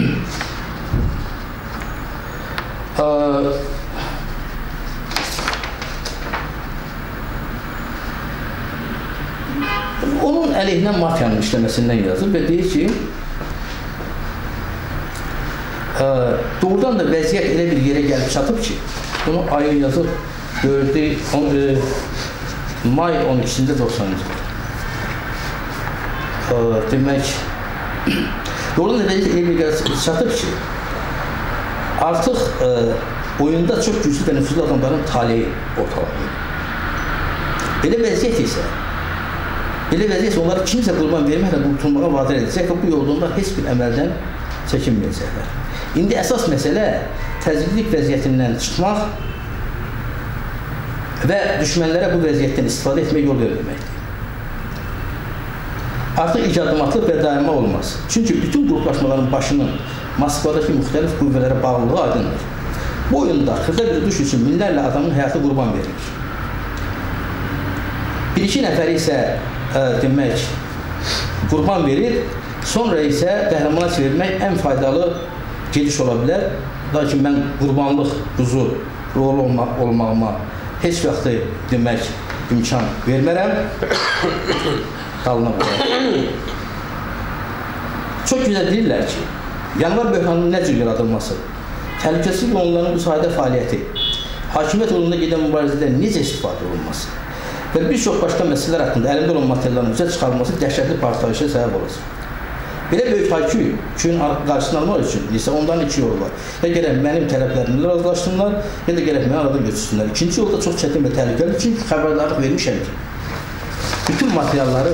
onun əleyhinə mafiyanın işləməsindən yazır və deyir ki, doğrudan da vəziyyət elə bir yerə gəlib çatıb ki, bunu ayı yazıb gördü may on ikisində doxsanıncı il. Demək, doğrudan da vəziyyət elə bir yerə çatıb ki, artıq oyunda çox güclü və nüfuzlu adamların taleyi ortalanır. Belə vəziyyət isə, belə vəziyyət onları kimsə qurban verməklə qurtulmağa vadar edəcək və bu yolda onlar heç bir əməldən çəkinməyəcəklər. İndi əsas məsələ təzyiqlik vəziyyətindən çıxmaq və düşmənlərə bu vəziyyətdən istifadə etmək yol verməkdir. Artıq icadmatlıq və daima olmaz. Çünki bütün qruplaşmaların başının Moskvadakı müxtəlif qüvvələrə bağlılığı aydındır. Bu oyunda xırda bir duş üçün minlərlə adamın həyatı qurban verilir. Bir-iki nəfəri isə ə, demək, qurban verir, sonra isə qəhrəmana çevirmək ən faydalı gediş ola bilər. Lakin mən qurbanlıq quzu rolu olma, olmağıma heç vaxtı demək imkan vermərəm. Dalına qoyar. Çox güzel deyirlər ki, yanvar böhranının nə cür yaradılması, təhlükəsiz və onların bu sahədə fəaliyyəti, hakimiyyət yolunda gedən mübarizədən necə istifadə olunması və bir çox başqa məsələlər haqqında əlində olan materialların üzə çıxarılması dəhşətli partlayışa səbəb olacaq. Belə böyük hakü, köyün qarşısını almaq üçün isə ondan iki yolu var. Ya gələk mənim tələblərimlə razılaşsınlar, ya da gələk məni arada götürsünlər. İkinci yolda çox çətin və təhlükəli, çünki xəbərdarlıq vermişəm ki, bütün materialları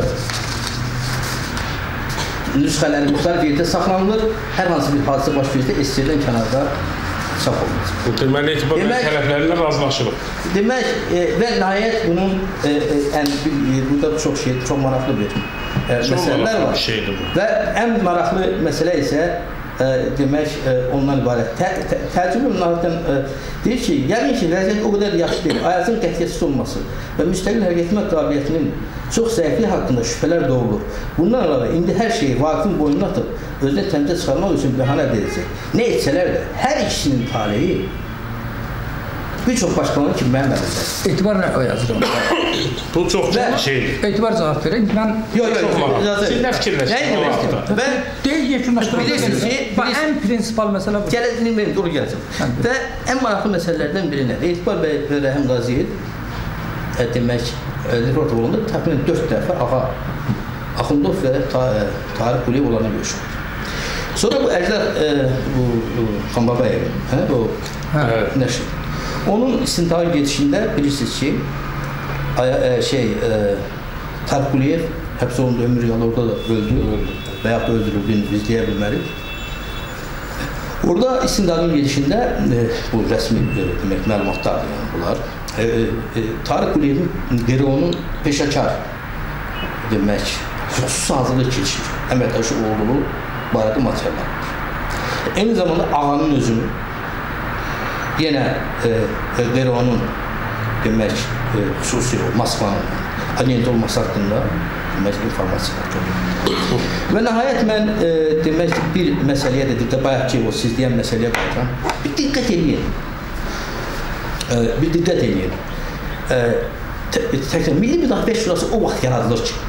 nüsxələri müxtəlif yerdə saxlanılır, hər hansı bir hadisə baş verirsə, S S R-dən kənarda çap olunur. Deməli, etibar tələblərinə razılaşılıb. Demək, e, və nəhayət bunun e, ən, burada çox şey, çox maraqlı bir e, məsələlər var. Şeydir bu. Və ən maraqlı məsələ isə e, demək, e, ondan ibarət. Tə, tə, Tərcümə münafiqdən e, deyir ki, yəqin ki, vəziyyət o qədər yaxşı deyil. Ayazın qətiyyətsiz olması və müstəqil hərəkət etmə qabiliyyətinin çox zəifliyi haqqında şübhələr doğulur. Bundan əlavə, indi hər şeyi Vaqifin boynuna atıb, özünə təmizə çıxarmaq üçün bəhanə edəcək. Nə etsələr də, hər ikisinin taleyi bir çox başqalarının kimi mənim əlimdə. Etibar nə yazıram? Bu çox şeydir. Etibar cavab verir. Mən yox, yox, siz nə fikirləşirsiniz? Və deyil yekunlaşdırılır. Bax, ən prinsipal məsələ bu. Gəlin, mən dur gələcəm. Və ən maraqlı məsələlərdən biri nədir? Etibar bəy və Rəhim Qaziyev demək, Lefortovunda təxminən dörd dəfə Ağa Axundov və Tarık Quliyev olana görüşür. Sonra bu Əjdər, bu Xanbabəyevin, o nəşr. Onun istintağı gedişində bilirsiniz ki, şey, Tarık Quliyev həbs olundu, ömür yılı orada da öldü və yaxud da öldürüldüyünü biz deyə bilmərik. Orada istintaqın gedişində, bu rəsmi demək, məlumatlardır yəni bunlar. E, e, Tarık Quliyevin Qeronun peşəkar demək, xüsusi hazırlıq keçir, əməkdaşı olduğu barədə materiallardır. Eyni zamanda Ağanın özünü, yenə e, Qeronun demək, e, xüsusi Moskvanın agent olması haqqında demək, informasiyalar olur. Və nəhayət mən e, demək, bir məsələyə də diqqət, bayaq ki, o siz deyən məsələyə baxıram, bir diqqət edin. Bir diqqət edin. Təkrar, Milli Müdafiə Şurası o vaxt yaradılır ki,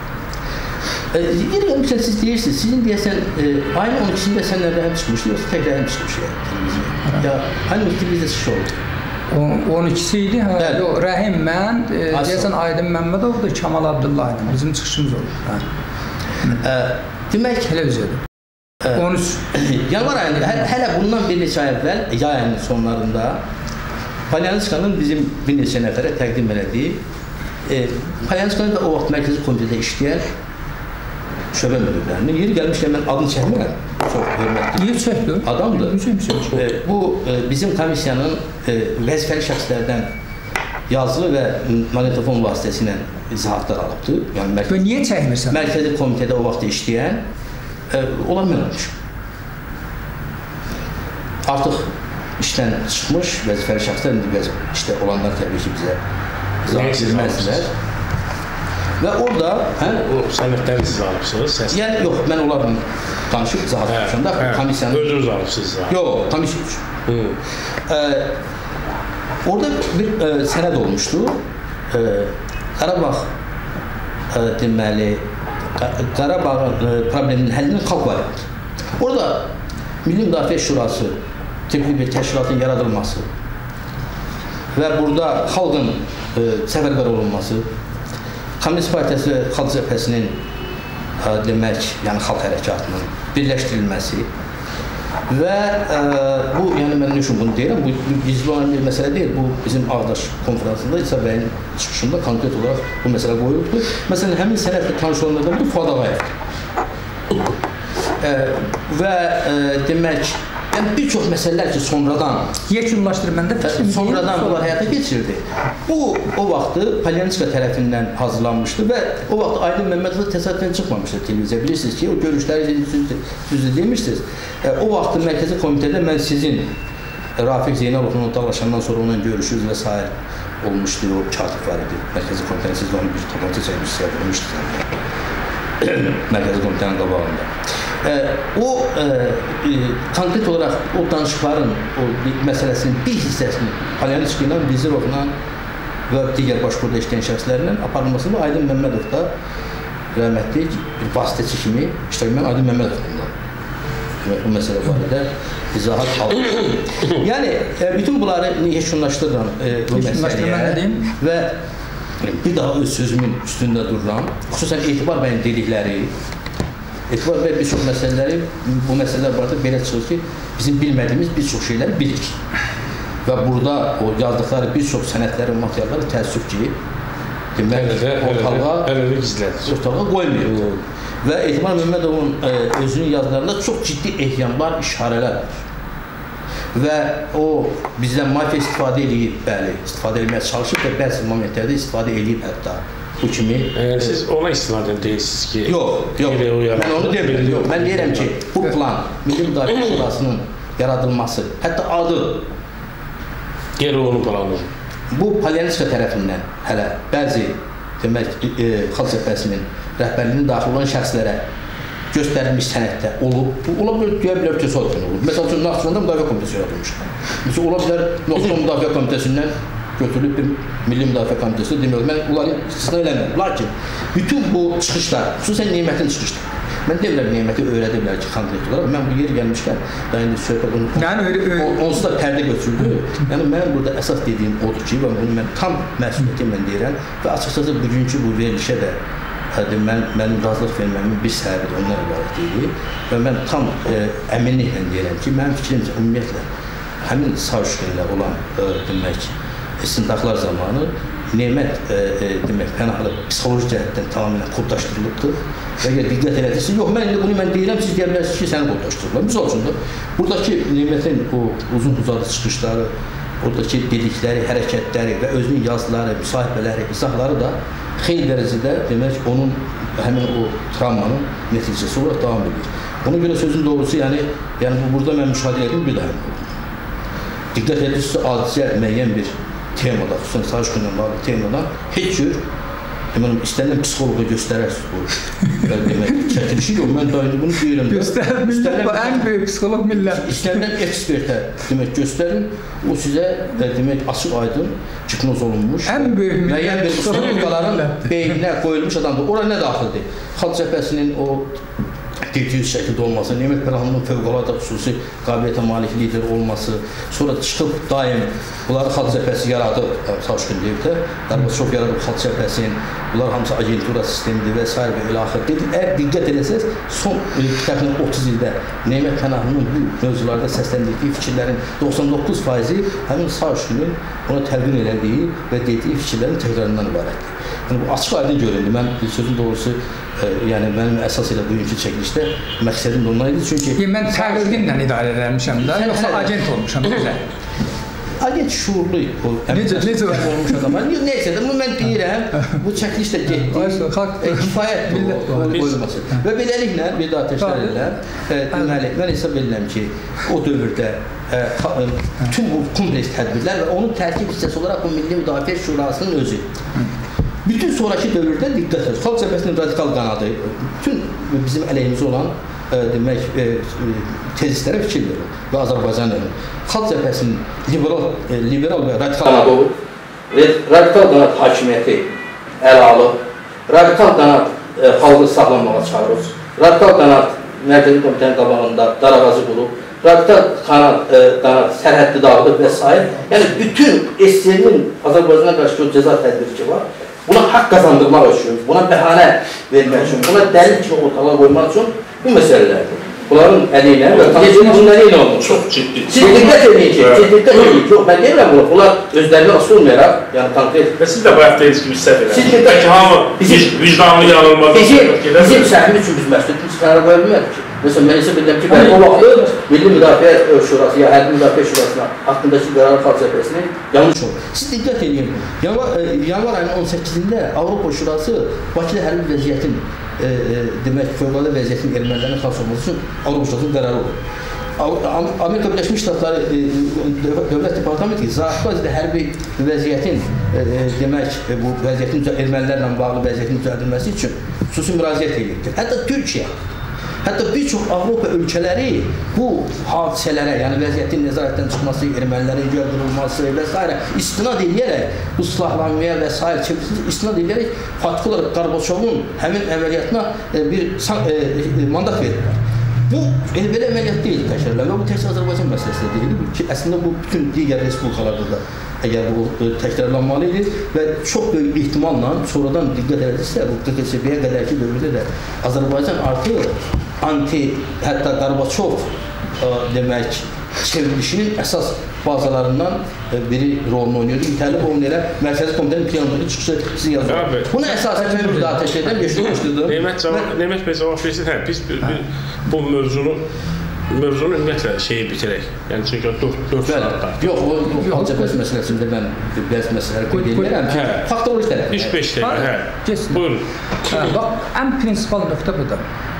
bir yıl siz deyirsiniz, sizin deyəsən, ayın on ikisində sənlərdə həm çıxmışdı, yoxsa təkrar həm çıxmış ya, hangi televizdə çıxış oldu? on ikisi idi, Rəhim, mən, deyəsən Aydın Məmmədovdur, Kamal Abdullah idi, bizim çıxışımız oldu. Demək, televiziyada. on üç. Yanvar ayında, hələ bundan bir neçə ay əvvəl, yay ayının sonlarında, Polyanskiyanın bizim bir neçə nəfərə təqdim elədiyi, e, Polyanskiyanın da o vaxt mərkəzi komitədə işləyən şöbə müdürlərinin, yeri gəlmişkən mən adını çəkmirəm, çox hörmətli Niyə çəkdir? adamdır. E, bu e, bizim komissiyanın e, vəzifəli şəxslərdən yazılı və maqnitofon vasitəsilə izahatlar alıbdır. Yəni, mərkəzi, niyə çəkmirsən? Mərkəzi komitədə o vaxt işləyən e, olan mən olmuşum. Artıq işdən çıxmış vəzifəli şəxslər, indi işdə olanlar təbii ki, bizə izahat verməzdilər. Və orada... Hə? O sənədləri siz alıbsınız? Səs... Yəni, yox, mən onlarla danışıb izahat etmişəm da, komissiyanın... Özünüz alıbsınız izahat? Yox, komissiya üçün. E, orada bir e, sənəd olmuşdu. E, Qarabağ, e, deməli, Qarabağ e, probleminin həllinin xalq variantı. Orada Milli Müdafiə Şurası tipli bir təşkilatın yaradılması və burada xalqın e, səfərbər olunması, Komünist Partiyası və Xalq Cəbhəsinin e, demək, yəni xalq hərəkatının birləşdirilməsi və e, bu, yəni mən üçün bunu deyirəm, bu, bu gizli olan bir məsələ deyil, bu bizim Ağdaş konferansında İsa bəyin çıxışında konkret olaraq bu məsələ qoyulubdur. Məsələn, həmin sənədlə tanış olanlardan biri Fuad Ağayevdir. E, və e, demək, yəni bir çox məsələlər ki, sonradan yekunlaşdırmanda sonradan bunlar həyata keçirdi. Bu, o vaxtı Polyanskiya tərəfindən hazırlanmışdı və o vaxt Aydın Məmmədov təsadüfən çıxmamışdı televizya. Bilirsiniz ki, o görüşləri düzdür demişsiniz. E, o vaxtı Mərkəzi Komitədə mən sizin Rafiq Zeynalovla dalaşandan sonra onunla görüşürüz və s. olmuşdu, o katib var idi. Mərkəzi Komitənin sizdə onu bir toplantı çəkmiş, sizə vermişdi Mərkəzi Komitənin qabağında. E, o e, e, konkret olaraq o danışıqların o məsələsinin bir hissəsini Polyanskiya ilə, Vizirovla və digər başqurda işləyən şəxslərlə aparılmasını Aydın Məmmədov da rəhmətli bir vasitəçi kimi iştirak edən Aydın Məmmədovla bu məsələ barədə izahat alır. Yəni, e, bütün bunları yekunlaşdırıram e, bu məsələyə və bir daha öz sözümün üstündə dururam. Xüsusən Etibar bəyin dedikləri, Etibar bəy bir çox məsələləri, bu məsələlər barədə belə çıxır ki, bizim bilmədiyimiz bir çox şeyləri bilirik. Və burada o yazdıqları bir çox sənədləri, materialları təəssüf ki, demək, ortalığa qoymuyor. Və Etibar Məmmədovun e, özünün yazılarında çox ciddi ehyamlar, işarələr var. Və o bizdən mafiya istifadə edib, bəli, istifadə etməyə çalışıb və bəzi momentlərdə istifadə edib hətta. Bu kimi... Yəni, siz ona istifadən deyirsiniz ki... Yox, yox, mən onu demirəm, yox. Mən deyirəm ki, bu plan, Milli Müdafiə Şurasının yaradılması, hətta adı... Geri onun planı. Bu, Polyanskiya tərəfindən hələ bəzi, demək, e, Xalq Cəbhəsinin rəhbərliyinin daxil olan şəxslərə göstərilmiş sənəddə olub, bu, ola bilər, deyə bilər ki, tesadüfən olub. Məsəl üçün, Naxçıvanda Müdafiə Komitəsi yaradılmışdır. Məsələn, ola bilər, Naxçıvan Müdafiə Komitəsindən götürülüb bir Milli Müdafiə Komitəsi demək, mən onları istisna eləmirəm. Lakin, bütün bu çıxışlar, xüsusən Neymətin çıxışlar, mən demirəm, Neyməti öyrədiblər ki, konkret olaraq, mən bu yer gəlmişkən, daha indi söhbət onun, onsuz da pərdə götürüldü. Yəni, mənim burada əsas dediyim odur ki, bunu mən tam məsuliyyəti mən deyirəm və açıqçası bugünkü bu verilişə də mən, mənim razılıq verməmin bir səbəbi də ondan ibarət deyil və mən tam e, əminliklə deyirəm ki, mənim fikrimcə ümumiyyətlə həmin Savuşkinlə olan e, demək, istintaqlar zamanı Neymət e, e, demək, pənahlı psixoloji cəhətdən tamamilə kodlaşdırılıbdır və əgər diqqət elədirsin, yox, mən indi bunu mən deyirəm, siz deyə bilərsiniz ki, səni kodlaşdırırlar. Misal üçün da, buradakı Neymətin o uzun uzadı çıxışları, oradakı dedikləri, hərəkətləri və özünün yazıları, müsahibələri, izahları da xeyli dərəcədə demək, onun həmin o travmanın nəticəsi olaraq davam edir. Ona görə sözün doğrusu, yəni, yəni bu, burada mən müşahidə edim bir daha. Diqqət edirsinizsə, adicə müəyyən bir temada, xüsusən Savuşkinlə bağlı temadan heç cür deməlim, istənilən psixoloqa göstərərsiniz bu demək, çəkilişi yox, mən daha indi bunu deyirəm. Göstər, millət bu, ən böyük psixolog millət. İstənilən ekspertə demək, göstərin, o sizə demək, açıq aydın hipnoz olunmuş, ən böyük millət, müəyyən bir psixoloqaların beyninə qoyulmuş adamdır. Ora nə daxildir? Xalq Cəbhəsinin o dediyi şəkildə olması, Nemət Pənahının fövqəladə xüsusi qabiliyyətə malik lider olması, sonra çıxıb daim bunları xalq cəbhəsi yaradır, Sauşkin deyib də, Qarbaçov yaradır xalq cəbhəsinin, bunlar hamısı agentura sistemidir və s. və ilə axır. Dedi, əgər diqqət edəsəz, son təxminən otuz ildə Nemət Pənahının bu mövzularda səsləndirdiyi fikirlərin doxsan doqquz faizi həmin Sauşkinin ona təlqin elədiyi və dediyi fikirlərin təkrarından ibarətdir. Yəni, bu açıq aydın göründü. Mən sözün doğrusu, e, yəni mənim əsas ilə bugünkü çəkilişdə məqsədim də ondan idi. Çünki mən təqdirlə idarə edilmişəm də, yoxsa agent olmuşam bizə. Agent şuurlu necə necə olmuş adam. Nəysə də bunu mən deyirəm, bu çəkiliş də getdi. Kifayət qoyulması. Və beləliklə, bir daha təkrar edirəm, deməli, mən hesab edirəm ki, o dövrdə bütün bu kompleks tədbirlər və onun tərkib hissəsi olaraq bu Milli Müdafiə Şurasının özü. Bütün sonraki dövrdə diqqət edin. Xalq cəbhəsinin radikal qanadı, bütün bizim əleyhimizə olan demək, tezislərə fikir verir və Azərbaycan verir. Xalq cəbhəsinin liberal, liberal və radikal qanadı olub, radikal qanad hakimiyyəti ələ alıb, radikal qanad xalqı sağlanmağa çağırır, radikal qanad Mərkəzi Komitənin qabağında darağazı qurub, radikal qanad sərhəddi dağıdıb və s. Yəni, bütün S S R-nin Azərbaycana qarşı cəza tədbiri ki var, buna haqq qazandırmaq üçün, buna bəhanə vermək üçün, buna dəlil kimi ortalığa qoymaq üçün bu məsələlərdir. Bunların əli ilə və bunun əli ilə olmuş. Çox ciddi. Siz diqqət edin ki, siz diqqət edin ki, yox, mən deyirəm bunu, bunlar özlərini asıl olmayaraq, yəni konkret. Və siz də bayaq deyiniz kimi səhv edərsiniz. Siz diqqət edin. Hamı vicdanlı yanılmaz. Bizim səhvimiz üçün biz məsuliyyətini biz kənara qoya bilmədik ki. Məsələn, mən hesab edirəm ki, bəli, o vaxtı Milli Müdafiə Şurası, ya Hərbi Müdafiə Şurasına haqqındakı qərarı xalq cəbhəsinin yanlış oldu. Siz diqqət edin, yanvar ayının on səkkizində Avropa Şurası Bakıda hərbi vəziyyətin, demək, fövqəladə vəziyyətin ermənilərin xilas olması üçün Avropa Şurasının qərarı oldu. Amerika Birləşmiş Ştatları Dövlət Departamenti Zaxbazda hərbi vəziyyətin, demək, bu vəziyyətin, ermənilərlə bağlı vəziyyətin düzəldilməsi üçün xüsusi müraciət edirdi. Hətta Türkiyə, hətta bir çox Avropa ölkələri bu hadisələrə, yəni vəziyyətin nəzarətdən çıxması, ermənilərin gördürülməsi və s. istinad edərək, bu silahlanmaya və s. istinad edərək faktiki olaraq Qarbaçovun həmin əməliyyatına bir mandat verirlər. Bu, elə belə əməliyyat deyil təkərlər və bu təkcə Azərbaycan məsələsi deyil ki, əslində bu bütün digər respublikalarda da əgər bu təkrarlanmalı idi və çox böyük ehtimalla sonradan diqqət edilirsə, bu Q K C B-yə qədərki dövrdə də Azərbaycan artıq anti, hətta Qarbaçov demək, çevrilişinin əsas bazalarından biri rolunu oynuyordu. İntihali rolunu elə Mərkəzi Komitənin planındakı çıxışı sizin yazılır. Buna əsasən mən bir daha təşkil edirəm, yaşamışdırdım. Nemət bəy cavab versin, hə, biz bu mövzunu mövzunu ümumiyyətlə şeyi bitirək. Yəni, çünki dörd saatda. Yox, o xalq cəbhəsi məsələsində mən bəzi məsələləri qeyd edirəm ki, faktoloji tərəf. üç beş dəqiqə, hə. Buyurun. Bax, ən prinsipal nöqtə budur.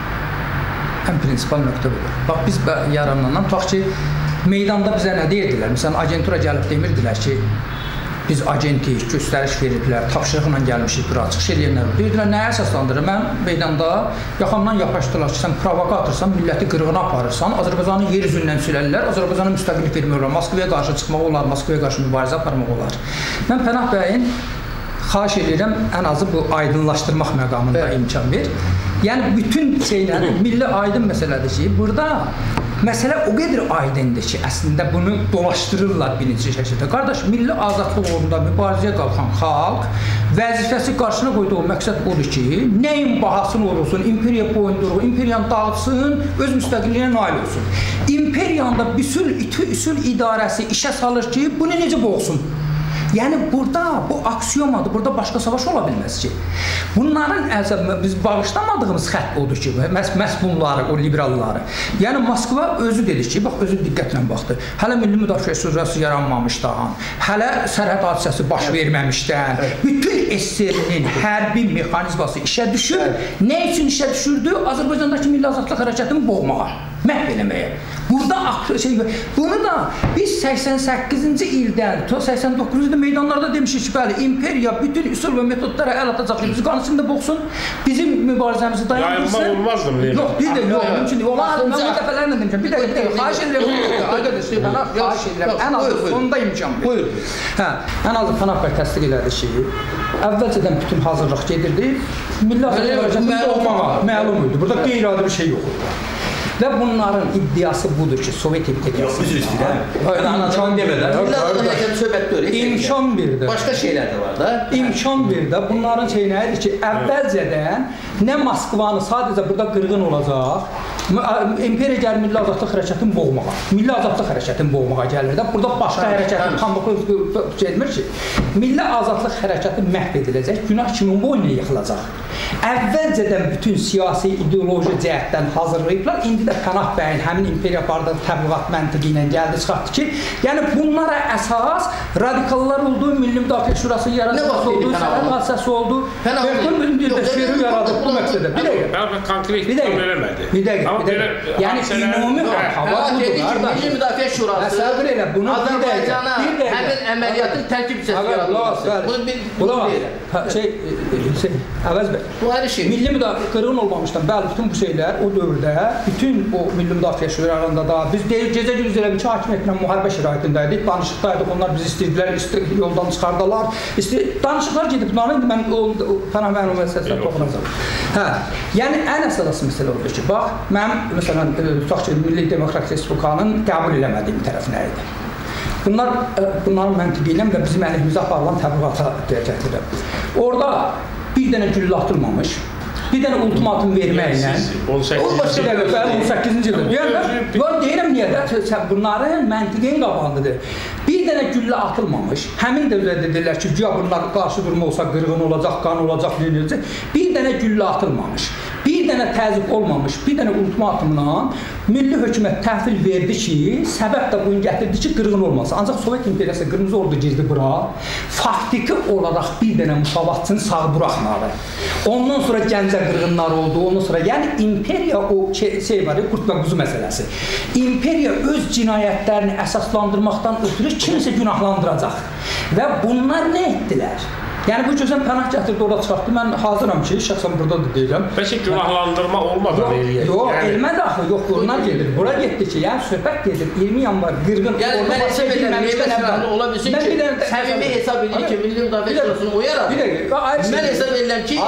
Ən prinsipal nöqtə budur. Bax, biz yaranandan tutaq ki, meydanda bizə nə deyirdilər? Məsələn, agentura gəlib demirdilər ki, biz agentik, göstəriş veriblər, tapşırıqla gəlmişik bura, çıxış eləyənlər. Deyirdilər, nəyə əsaslandırır? Mən meydanda yaxamdan yapışdılar ki, sən provokatorsan, milləti qırğına aparırsan, Azərbaycanın yer üzündən silərlər, Azərbaycana müstəqillik vermək olar, Moskvaya qarşı çıxmaq olar, Moskvaya qarşı mübarizə aparmaq olar. Mən Pənah bəyin xahiş edirəm, ən azı bu aydınlaşdırmaq məqamında imkan ver. Yəni, bütün şeylə, milli aydın məsələdir ki, burada məsələ o qədər aydındır ki, əslində bunu dolaşdırırlar birinci şəkildə. Qardaş, milli azadlıq uğrunda mübarizəyə qalxan xalq vəzifəsi qarşına qoyduğu məqsəd odur ki, nəyin bahasını olursun, imperiya boyunduruğu, imperiyanı dağıtsın, öz müstəqilliyinə nail olsun. İmperiyanda üsul, üsul idarəsi işə salır ki, bunu necə boğsun? Yəni, burada bu aksiomadır, burada başqa savaş ola bilməz ki. Bunların biz bağışlamadığımız xətt odur ki, məhz bunları, o liberalları. Yəni, Moskva özü dedi ki, bax, özü diqqətlə baxdı. Hələ Milli Müdafiə Şurası yaranmamışdan, hələ sərhəd hadisəsi baş verməmişdən, bütün S S R-nin hərbi mexanizması işə düşür. Nə üçün işə düşürdü? Azərbaycandakı milli azadlıq hərəkətini boğmağa. məhv eləməyə. Burada şey, bunu da biz səksən səkkizinci ildən səksən doqquzuncu ildə meydanlarda demişik ki, bəli, imperiya bütün üsul və metodlara əl atacaq ki, bizi qan içində boxsun, bizim mübarizəmizi dayandırsın. Yayılma olmazdı mı? Yox, bir də yox, mümkün deyil. Mən bu dəfələrlə demişəm, bir dəqiqə, bir dəqiqə, xahiş edirəm, arkadaşlar, bana xahiş edirəm, ən azı sonunda imkan verir. Buyur. Hə, ən azı Pənah bəy təsdiq elədi ki, əvvəlcədən bütün hazırlıq gedirdi, milli azadlıqlarında olmağa məlum idi. Burada qeyri-adi bir şey yox idi. Və bunların iddiası budur ki, Sovet imperiyası. Yox, üzr istəyirəm. İmkan demədən. İmkan bir də. Başqa şeylər də var da. İmkan bir də. Bunların şey nə idi ki, əvvəlcədən nə Moskvanı sadəcə burada qırğın olacaq, imperiya gəlir Milli Azadlıq Hərəkatını boğmağa. Milli Azadlıq Hərəkatını boğmağa gəlir də. Burada başqa hərəkatın tamlıqı gelmir ki, Milli Azadlıq Hərəkatı məhv ediləcək, günah kimin boynuna yıxılacaq. Əvvəlcədən bütün siyasi, ideoloji cəhətdən hazırlayıblar. İndi də Pənah bəyin həmin imperiya apardığı təbliğat məntiqi ilə gəldi, çıxartdı ki, yəni bunlara əsas radikallar oldu, Milli Müdafiə Şurasının yaradılması oldu, sənət hadisəsi oldu. Bəxtun bir də şeiri yaradıb bu məqsədə. Bir dəqiqə. Konkret bir dəqiqə. Bir dəqiqə. Yəni ümumi hava budur. Milli Müdafiə Şurası Azərbaycana həmin əməliyyatın tərkib hissəsi yaradılması. Bunu bir deyirəm. Şey, Əvəz bəy. Bu hər şey. Milli müdafiə qırğın olmamışdan, bəli, bütün bu şeylər o dövrdə, bütün o milli müdafiə şüurlarında da biz gecə-gündüz elə ki, hakimiyyətlə müharibə şəraitindəydik, danışıqdaydık, onlar bizi istəyirdilər, yoldan çıxardılar. Danışıqlar gedib, indi mən Pənah bəyin o məsələsindən toxunacam. Hə, yəni ən əsas məsələ oldu ki, bax, mənim, məsələn, tutaq ki, Milli Demokratik Respublikanın qəbul eləmədiyim tərəf nə idi? Bunlar, bunların məntiqi ilə və bizim əleyhimizə aparılan təbliğata gətirir. Orada bir dənə güllə atılmamış, bir dənə ultimatum verməklə, on səkkizinci ildə, deyirəm, deyirəm niyə də, bunların məntiqin qabağındadır. Bir dənə güllə atılmamış, həmin dövrdə dedilər ki, güya bunlar qarşı durma olsa qırğın olacaq, qan olacaq, bir dənə güllə atılmamış. Bir dənə təzyiq olmamış, bir dənə ultimatumla milli hökumət təhvil verdi ki, səbəb də bunu gətirdi ki, qırğın olmasın. Ancaq Sovet İmperiyası qırmızı ordu girdi bura, faktiki olaraq bir dənə müsavatçını sağ buraxmadı. Ondan sonra Gəncə qırğınlar oldu, ondan sonra, yəni imperiya o şey var, qurt və quzu məsələsi. İmperiya öz cinayətlərini əsaslandırmaqdan ötürü kimsə günahlandıracaq. Və bunlar nə etdilər? Yəni bu gözən Pənah gətirdi, orada çıxartdı. Mən hazıram ki, şəxsən burada da deyirəm. Bəlkə günahlandırma olmadan eləyək. Yox, elmədi axı, yox, bunlar gedir. Bura getdi ki, yəni söhbət gedir, iyirmi yanvar qırğın. Yəni mən hesab edirəm, məsələn, ola bilsin ki, səmimi hesab edir ki, Milli Müdafiə Şurasını oyaraq. Bir dəqiqə, mən hesab edirəm ki,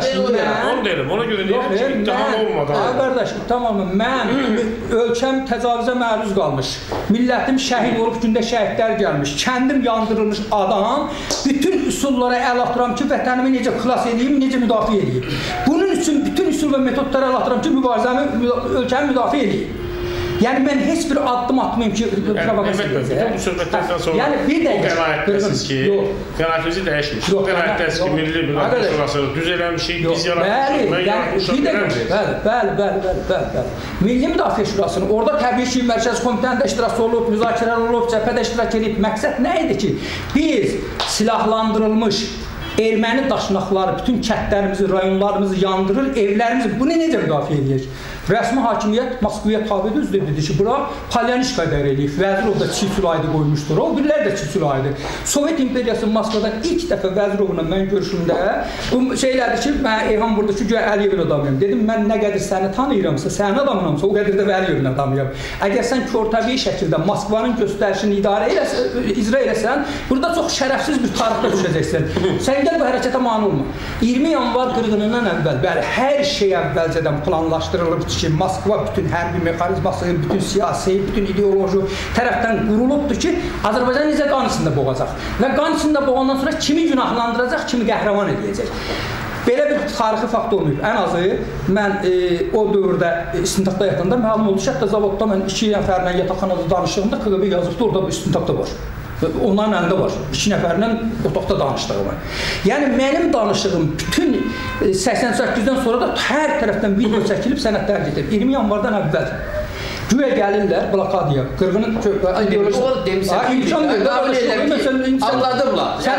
onu deyirəm, ona görə deyirəm ki, ittiham olmadan. Ay qardaş, tamamı, mən ölkəm təcavüzə məruz qalmış, millətim şəhid olub, gündə şəhidlər gəlmiş, kəndim yandırılmış adam, bütün üsullara əl atıram ki, vətənimi necə xilas edeyim, necə müdafiə edeyim. Bunun üçün bütün üsul və metodlara əl atıram ki, mübarizəmi, ölkəmi müdafiə edeyim. Yəni mən heç bir addım atmayayım ki, provokasiya edəcək. Bu söhbətlərdən sonra o qənaətdəsiz ki, qənaətimizi dəyişmişik. O qənaətdəsiz ki, Milli Müdafiə Şurasını düz eləmişik, biz yaratmışıq, mən yapmışam, eləmişik. Bəli, bəli, bəli, bəli. Milli Müdafiə Şurasını, orada təbii ki, Mərkəzi Komitənin də iştirak olub, müzakirələr olub, cəbhədə iştirak edib. Məqsəd nə idi ki, biz silahlandırılmış erməni daşnaqları bütün kəndlərimizi, rayonlarımızı yandırır, evlərimizi, bunu necə müdafiə edəcək? Rəsmi hakimiyyət Moskvaya tabidir, üzr dedi ki, bura Polyanişka dəyər eləyib, Vəzirov da Çilsulaydı qoymuşdur, o birlər də Çilsulaydı. Sovet İmperiyası Moskvadan ilk dəfə Vəzirovla mən görüşümdə bu şeylərdir ki, mən Eyhan burada ki, güya Əliyevin adamıyam. Dedim, mən nə qədər səni tanıyıramsa, sənin adamınamsa, o qədər də Əliyevin adamıyam. Əgər sən körtəbii şəkildə Moskvanın göstərişini idarə eləsən, icra eləsən, burada çox şərəfsiz bir tarixdə düşəcəksən. Sən gəl bu hərəkətə mane olma. iyirmi yanvar qırğınından əvvəl, bəli, hər şey əvvəlcədən planlaşdırılıb ki, Moskva bütün hərbi mexanizması, bütün siyasi, bütün ideoloji tərəfdən qurulubdur ki, Azərbaycan necə qan içində boğacaq. Və qan içində boğandan sonra kimi günahlandıracaq, kimi qəhrəman edəcək. Belə bir tarixi fakt olmayıb. Ən azı, mən e, o dövrdə istintaqda yatanda məlum oldu ki, hətta zavodda mən iki nəfərlə yataqxanada danışdığımda K G B yazıbdı, orada bu istintaqda var. Onların əlində var. İki nəfərlə otaqda danışdığımı. Yəni, mənim danışdığım bütün səksən səkkizdən sonra da hər tərəfdən video çəkilib sənədlər gedir. iyirmi yanvardan əvvəl. Güya gəlirlər blokadiya. Qırğının ideolojisi. O demişsən ki, imkan verir. Anladıblar. Sən dedin mən ki,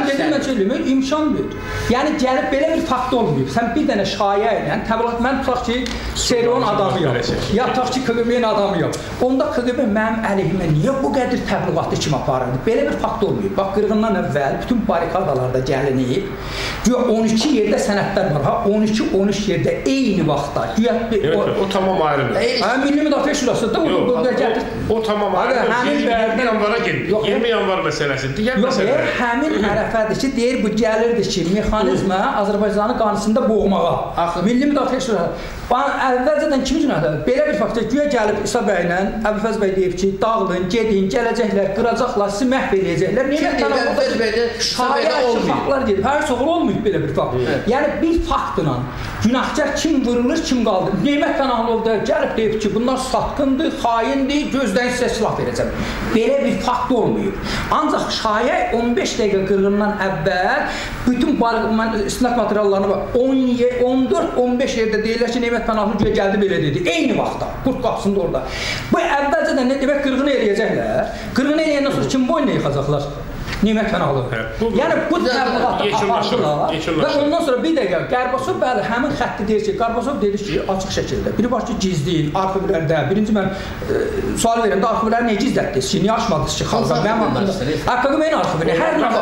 şey eləmək imkan verir. Yəni gəlib belə bir fakt olmayıb. Sən bir dənə şayə ilə təbliğat mən tutaq ki, Seron adamıyam. Ya tutaq ki, K G B-nin adamıyam. Onda K G B mənim əleyhimə niyə bu qədər təbliğatı kim aparırdı? Belə bir fakt olmayıb. Bax, qırğından əvvəl bütün barikadalarda gəlinib. Güya on iki yerdə sənədlər var. Ha, on iki on üç yerdə eyni vaxtda. Güya o tamam ayrılır. Hə, Milli Müdafiə Şurası da o gəlir. O tamam ayrılır. iyirmi yanvara gedir. iyirmi yanvar məsələsi. Digər məsələ. Həmin ərəfədir ki, deyir bu gəlirdi ki, mexanizmə Azərbaycanın qanısında boğmağa. Milli Müdafiə Şurası. Əvvəlcədən kimi günahdır? Belə bir faktör güya gəlib İsa bəylə, Əbülfəz bəy deyib ki, dağılın, gedin, gələcəklər, qıracaqlar, sizi məhv eləyəcəklər. Kim deyib, Əbülfəz bəydə şayə faktlar gedib. Hər soğul olmayıb belə bir fakt. Yəni bir faktla günahkar kim vurulur, kim qaldı. Neymət Pənahov da gəlib deyib ki, bunlar satqındır, xaindir, gözdən sizə silah verəcəm. Belə bir fakt olmayıb. Ancaq şayə on beş dəqiqə qırğından əvvəl bütün istinad materiallarını var. on dörd on beş yerdə deyirlər ki, Neymət Pənahov güya gəldi belə dedi. Eyni vaxtda, qurt qapısında orada. Bu əvvəlcədən nə demək, qırğını eləyəcəklər. Qırğını eləyəndən sonra kim boynuna yıxacaqlar? Neymət Pənahov. Yəni bu təbliğatı apardılar və ondan sonra bir dəqiqə Qərbasov bəli həmin xətti deyir ki, Qərbasov dedi ki, açıq şəkildə. Biri var ki, gizliyin, arxivlərdə. Birinci mən sual verirəm də arxivləri niyə gizlətdiniz ki, niyə açmadınız ki, xalqa? Mənim haqqında. K G B-nin arxivi, hər nə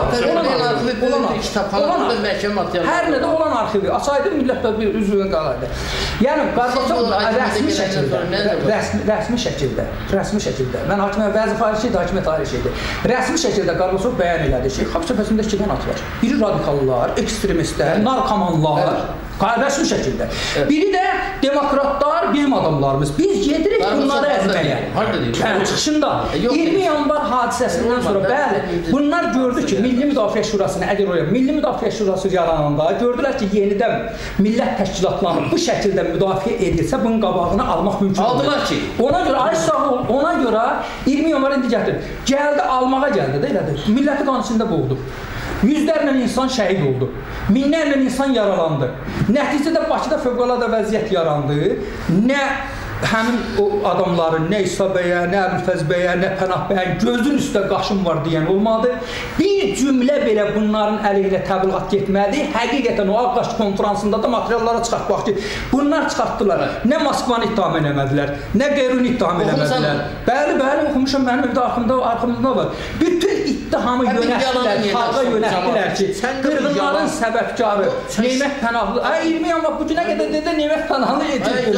var? Hər nə də olan arxivi. Açaydı millətdə bir üzvün qalardı. Yəni Qərbasov rəsmi şəkildə, rəsmi şəkildə, rəsmi şəkildə. Mən hakimiyyət vəzifə ayrışı idi, hakimiyyət ayrışı idi. Rəsmi şəkildə Qərbasov bəyan elədi ki, xalq cəbhəsində iki dənə at var. Biri radikallar, ekstremistlər, narkomanlar, rəsmi şəkildə. Biri də demokratlar, bizim adamlarımız. Biz gedirik bunları əzməyə. Çıxışında iyirmi yanvar hadisəsindən sonra bəli, bunlar gördü ki, Milli Müdafiə Şurasını əgər oraya, Milli Müdafiə Şurası yarananda gördülər ki, yenidən millət təşkilatlarını bu şəkildə müdafiə edilsə, bunun qabağını almaq mümkün olur. Aldılar ki. Ona görə, ay sağ ol, ona görə iyirmi yanvar indi gətir. Gəldi, almağa gəldi də elədir. Milləti qan içində boğdu. Yüzlərlə insan şəhid oldu. Minlərlə insan yaralandı. Nəticədə Bakıda fövqəladə vəziyyət yarandı. Nə həmin o adamların, nə İsa bəyə, nə Əbülfəz bəyə, nə Pənah bəyə gözün üstə qaşım var deyən olmadı. Bir cümlə belə bunların əleyhinə təbliğat getmədi. Həqiqətən o Ağqaş konferansında da materiallara çıxartmaq ki, bunlar çıxartdılar. Nə Moskvanı ittiham eləmədilər, nə Qeyruni ittiham eləmədilər. Bəli, bəli, oxumuşam, mənim evdə arxımda var. Bütün ittihamı yönətdilər, xalqa yönətdilər ki, qırğınların səbəbkarı Neymət Pənahlı. iyirmi yanvar bu günə qədər dedi, Neymət Pənahlı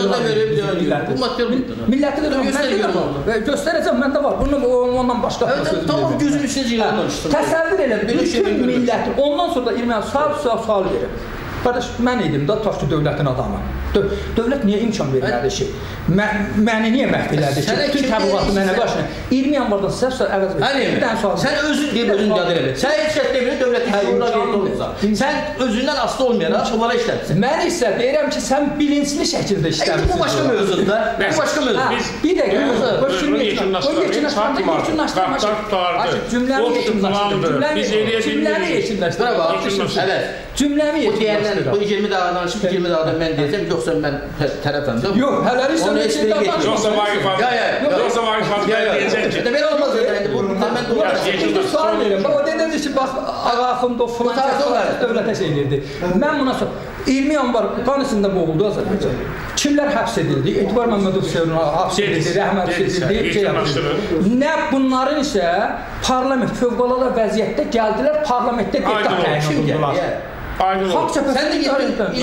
etik. Milləti də göstərəcəm, məndə var. Bunun ondan başqa tamam, gözün üçüncü yılından çıxdım. Təsəvvür elə, bütün milləti. Ondan sonra da iyirmi sual sual sual verir. Qardaş, mən idim da, tutaq ki, dövlətin adamı. Dövlət niyə imkan vermədi ki? Məni niyə məhv elədi ki? Bütün təbliğatı mənə qarşı. iyirmi yanvardan sizə əvəz verir. Sən özün deyib, özün iqadə elə. Sən heç kəs demir, dövlətin imkanı olursa. Sən özündən asılı olmayaraq onlara işləmsən. Mən isə deyirəm ki, sən bilinçli şəkildə işləmirsən. Bu başqa mövzudur da. Bu başqa mövzudur. Bir dəqiqə, bu yekunlaşdırma, yekunlaşdırma. Cümləmi yekunlaşdırma. Cümləmi yekunlaşdırma. Cümləmi yekunlaşdırma. Bu iyirmi dağdan danışıb, iyirmi dağdan mən deyəcəm, yoxsa mən tərəfəm. Yox, hələlik sən heç yoxsa Vaqif abi. Yoxsa Vaqif abi deyəcək ki. Belə olmaz indi. Mən doğru sual verirəm. O dedi ki, bax, Ağaxımda filan dövlətə şey edirdi. Mən buna sonra iyirmi yanvar qanısında boğuldu Azərbaycan. Kimlər həbs edildi? Etibar Məmmədov Seyruna həbs edildi, rəhmət edildi. Nə bunların isə parlament fövqəladə vəziyyətdə gəldilər, parlamentdə deputat təyin olundular. Xalq cəbhəsində getdin.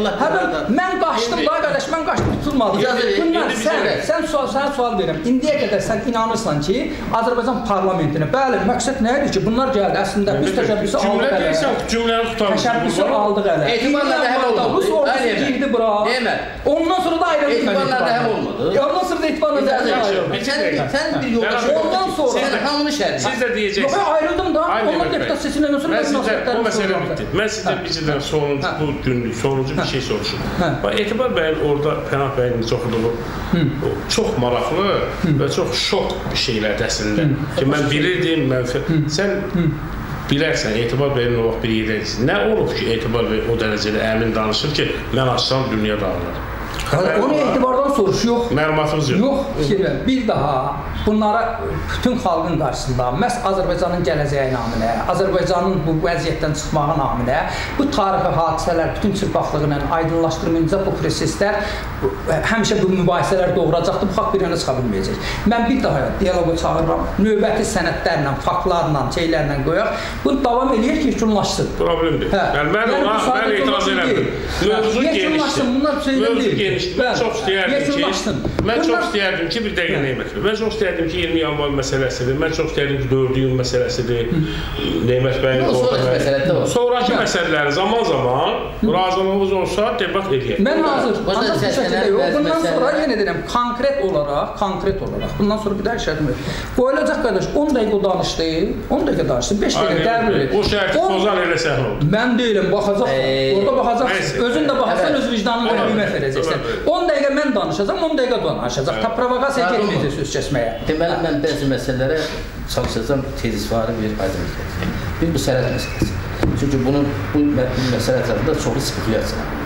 Mən qaçdım da qardaş, mən qaçdım, tutulmadım. Bunlar sən, sən sual, sən sual verirəm. İndiyə qədər sən inanırsan ki, Azərbaycan parlamentinə, bəli, məqsəd nə idi ki, bunlar gəldi. Əslində biz təşəbbüsü aldıq ələ. Cümləni tutarız. Təşəbbüsü aldıq ələ. Etibarlarda həll olmadı. Bu sorğusu girdi bura. Ondan sonra da ayrıldı. Etibarlarda həll olmadı. Ondan sonra da etibarlarda ayrıldı. Sən bir yoldaşın. Ondan sonra. Sən hamını şəhərin. Siz də deyəcəksiniz. Yox, ayrıldım da. Onlar deputat seçiləndən sonra bu məsələ bitti. Mən sizdən bizdən sonuncu bu günlük, sonuncu bir şey soruşum. Etibar bəyin orada Pənah bəyin necə oxuduğu çox maraqlı və çox şok bir şeylər əslində. Ki, mən bilirdim, mən... Sən bilərsən, Etibar bəyin o vaxt bir yerdəyiz. Nə olub ki, Etibar bəy o dərəcədə əmin danışır ki, mən açsam dünya dağılır? Onu etibardan soruş, yox. Məlumatımız yox. Yox, fikirlər. Bir daha bunlara bütün xalqın qarşısında, məhz Azərbaycanın gələcəyi naminə, Azərbaycanın bu vəziyyətdən çıxmağı naminə, bu tarixi hadisələr bütün çırpaqlığı ilə aydınlaşdırılınca bu proseslər, həmişə bu mübahisələr doğuracaqdır, bu xalq bir yana çıxa bilməyəcək. Mən bir daha dialoqa çağırıram, növbəti sənədlərlə, faktlarla, şeylərlə qoyaq, bu davam eləyir ki, yekunlaşsın. Problemdir. Yəni, mən ona, mən etiraz eləmirəm. Mövzu genişdir. Mövzu genişdir. Mən çox istəyərdim ki, mən çox istəyərdim ki, bir dəqiqə Neymət. Mən çox istəyərdim ki, iyirmi yanvar məsələsidir. Mən çox istəyərdim ki, dördü iyun məsələsidir. Neymət bəyin orada. Sonraki məsələləri zaman-zaman razılığımız olsa, debat edəyək. Mən hazır. Ancaq bu şəkildə yox. Bundan sonra, yenə deyirəm, konkret olaraq, konkret olaraq, bundan sonra bir daha şərtmir. Qoyulacaq qardaş, on dəqiqə danışdı, on dəqiqə danışdı, beş dəqiqə qəbul edir. O şərti pozan elə səhnə oldu. Mən deyirəm, baxacaq, orada baxacaqsın. Özün də baxsan, öz vicdanına qiymət verəcəksən. on dəqiqə mən danışacam, on dəqiqə danışacaq. Ta provokasiya getməyəcək söz kəsməyə. Deməli, mən bəzi məsələlərə çalışacağım tezisvari bir aydınlıq gətirəm. Bir, bu sərhəd məsələsi. Çünki bunun, bu məsələ ətrafında çoxlu spekulyasiya olmuş.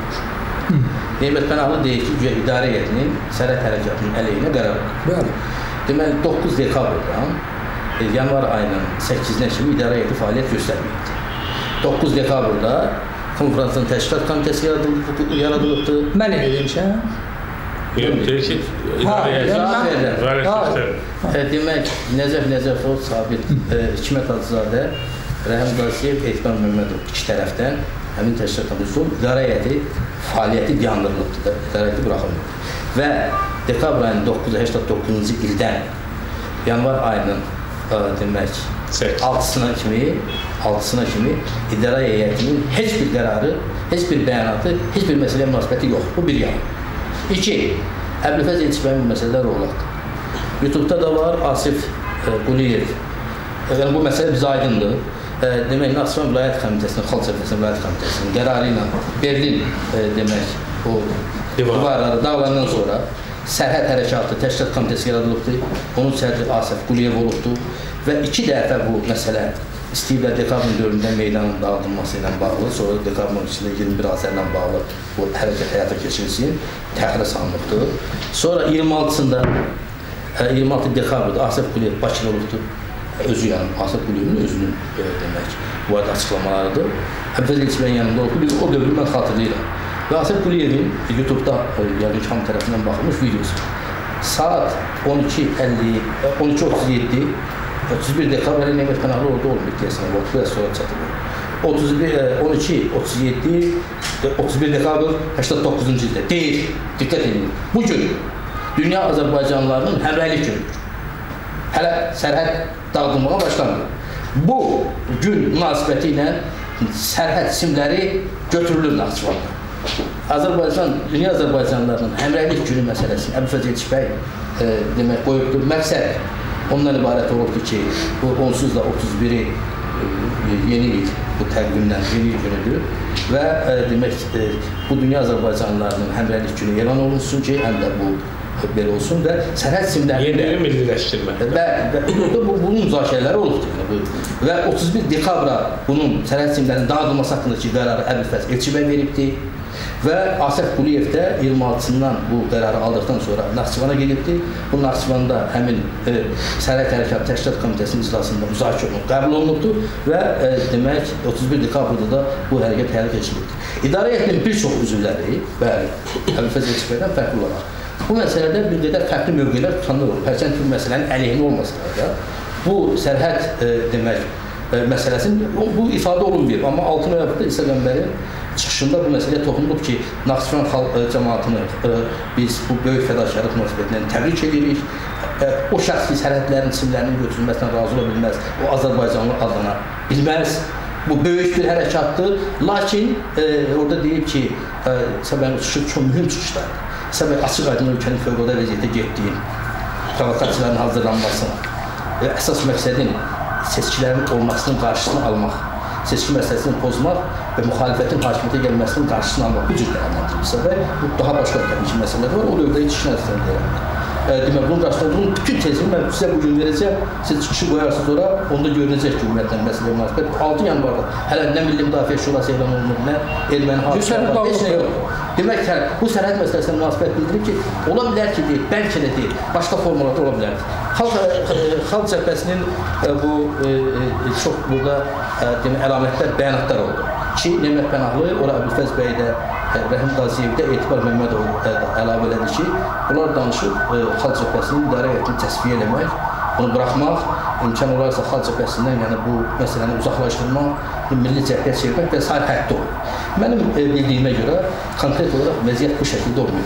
Neymət Pənahlı deyir ki, güya idarə heyətinin sərhəd hərəkatının əleyhinə qərar alır. Deməli, doqquz dekabrdan yanvar ayının səkkizinə kimi idarə heyəti fəaliyyət göstərməkdir. doqquz dekabrda konferansın təşkilat komitəsi yaradılıbdır. Mən elə demişəm. Yox, deyir ki, idarə heyəti. Demək, Nəcəf Nəcəfov, Sabit Hikmət Hacızadə, Rəhəm Qasiyev, Etibar Məmmədov iki tərəfdən həmin təşkilat komitəsi olub, idarə heyəti fəaliyyəti dayandırılıbdır, idarə heyəti buraxılmışdır. Və dekabr ayının doqquz yüz səksən doqquzuncu ildən yanvar ayının demək, altısına kimi, altısına kimi idarə heyətinin heç bir qərarı, heç bir bəyanatı, heç bir məsələyə münasibəti yox. Bu bir yan. İki, Əbülfəz Elçibəyin məsələlər oğlaqdır. YouTube'da da var Asif Quliyev. Yəni, bu məsələ bizə aydındır. Demək, Naxçıvan Vilayət Komitəsinin, Xalq Cəbhəsinin Vilayət Komitəsinin qərarı ilə Berlin, demək, o divarları dağılandan sonra sərhəd hərəkatı təşkilat komitəsi yaradılıbdır. Onun sədri Asif Quliyev olubdur və iki dəfə bu məsələ istəyiblər dekabrın dördündə meydanın dağıdılması ilə bağlı, sonra dekabrın içində iyirmi bir Azər ilə bağlı bu hərəkət həyata keçirilsin, təxirə salınıbdır. Sonra iyirmi altısında, iyirmi altı dekabrda Asif Quliyev Bakıda olubdur. Özü yəni, Asif Quliyevin özünün demək, bu arada açıqlamalarıdır. Əbülfəz Elçibəyin yanında olubdur, biz o dövrü mən xatırlayıram. Və Asif Quliyevin YouTube'da, yəni İlham tərəfindən baxılmış videosu. Saat on iki otuz yeddi, otuz bir dekabr, elə Neymət Pənahlı orada olmuyor deyəsən, biraz sonra çatılır. on iki otuz yeddi, otuz bir dekabr, səksən doqquzuncu ildə deyir, diqqət edin. Bugün dünya Azərbaycanlılarının həmrəylik günüdür. Hələ sərhəd dağıdılmağa başlanmıyor. Bu gün münasibəti ilə sərhəd simləri götürülür Naxçıvanda. Azərbaycan, dünya Azərbaycanlılarının həmrəylik günü məsələsini Əbülfəz Elçibəy demək qoyubdur. Məqsəd ondan ibarət olubdur ki, bu onsuz da otuz biri yeni il, bu təqvimdən yeni il günüdür və demək, bu dünya Azərbaycanlılarının həmrəylik günü elan olunsun ki, həm də bu belə olsun və sərhəd simlərini yeniləri milliləşdirmə. Və bunun müzakirələri olubdur. Və otuz bir dekabra bunun sərhəd simlərinin dağıdılması haqqındakı qərarı Əbülfəz Elçibəy veribdir və Asif Quliyev də iyirmi altısından bu qərarı aldıqdan sonra Naxçıvana gedibdir. Bu Naxçıvanda həmin Sərhəd Hərəkatı Təşkilat Komitəsinin iclasında müzakirə olunub, qəbul olunubdur və demək otuz bir dekabrda da bu hərəkət həyata keçirilibdir. İdarə heyətinin bir çox üzvləri, bəli, Əbülfəz Elçibəydən fərqli olaraq bu məsələdə bir qədər fərqli mövqelər tutanlar olur. Hərçənd ki, məsələnin əleyhinə olmasa da, bu sərhəd demək məsələsinin bu ifadə olunmuyor. Amma altı noyabrda İsa Qəmbərin çıxışında bu məsələyə toxunulub ki, Naxçıvan xalq cəmaatını biz bu böyük fədakarlıq münasibətindən təbrik edirik. O şəxsi sərhədlərin isimlərinin götürülməsindən razı ola bilməz, o Azərbaycanlı adlana bilməz. Bu böyük bir hərəkatdır. Lakin orada deyib ki, Səbəyin uçuşu çox mühüm çıxışlardır. Səbəb açıq aydın ölkənin fövqəladə vəziyyətə getdiyi provokasiyaların hazırlanmasına və əsas məqsədin seçkilərin olmasının qarşısını almaq, seçki məsələsini pozmaq və müxalifətin hakimiyyətə gəlməsinin qarşısını almaq bu cür dəyərləndirilirsə və bu daha başqa təbii ki, məsələlər var, o dövrdə yetişkin əslində deyirəm. demək, bunun qarşısında bunun bütün tezini mən sizə bugün verəcəm, siz çıxışı qoyarsınız ora, onda görünəcək ki, ümumiyyətlə məsələ münasibət. altı yanvarda hələ nə Milli Müdafiə Şurası elan olunur, nə erməni hakimiyyəti var, heç nə yox. Demək ki, bu sərhəd məsələsinə münasibət bildirir ki, ola bilər ki, deyil, bəlkə də deyil, başqa formalarda ola bilər. Xalq cəbhəsinin bu çox burada əlamətlər, bəyanatlar oldu ki, Nemət Pənahlı, ora Əbülfəz bəy də, Rəhim Qaziyev də, Etibar Məmmədov əlavə elədi ki, bunlar danışıb xalq cəbhəsinin idarə heyətini təsfiyə eləmək, bunu buraxmaq, imkan olarsa xalq cəbhəsindən, yəni bu məsələni uzaqlaşdırmaq, milli cəbhəyə çevirmək və sair həddə olur. Mənim bildiyimə görə konkret olaraq vəziyyət bu şəkildə olmuyor.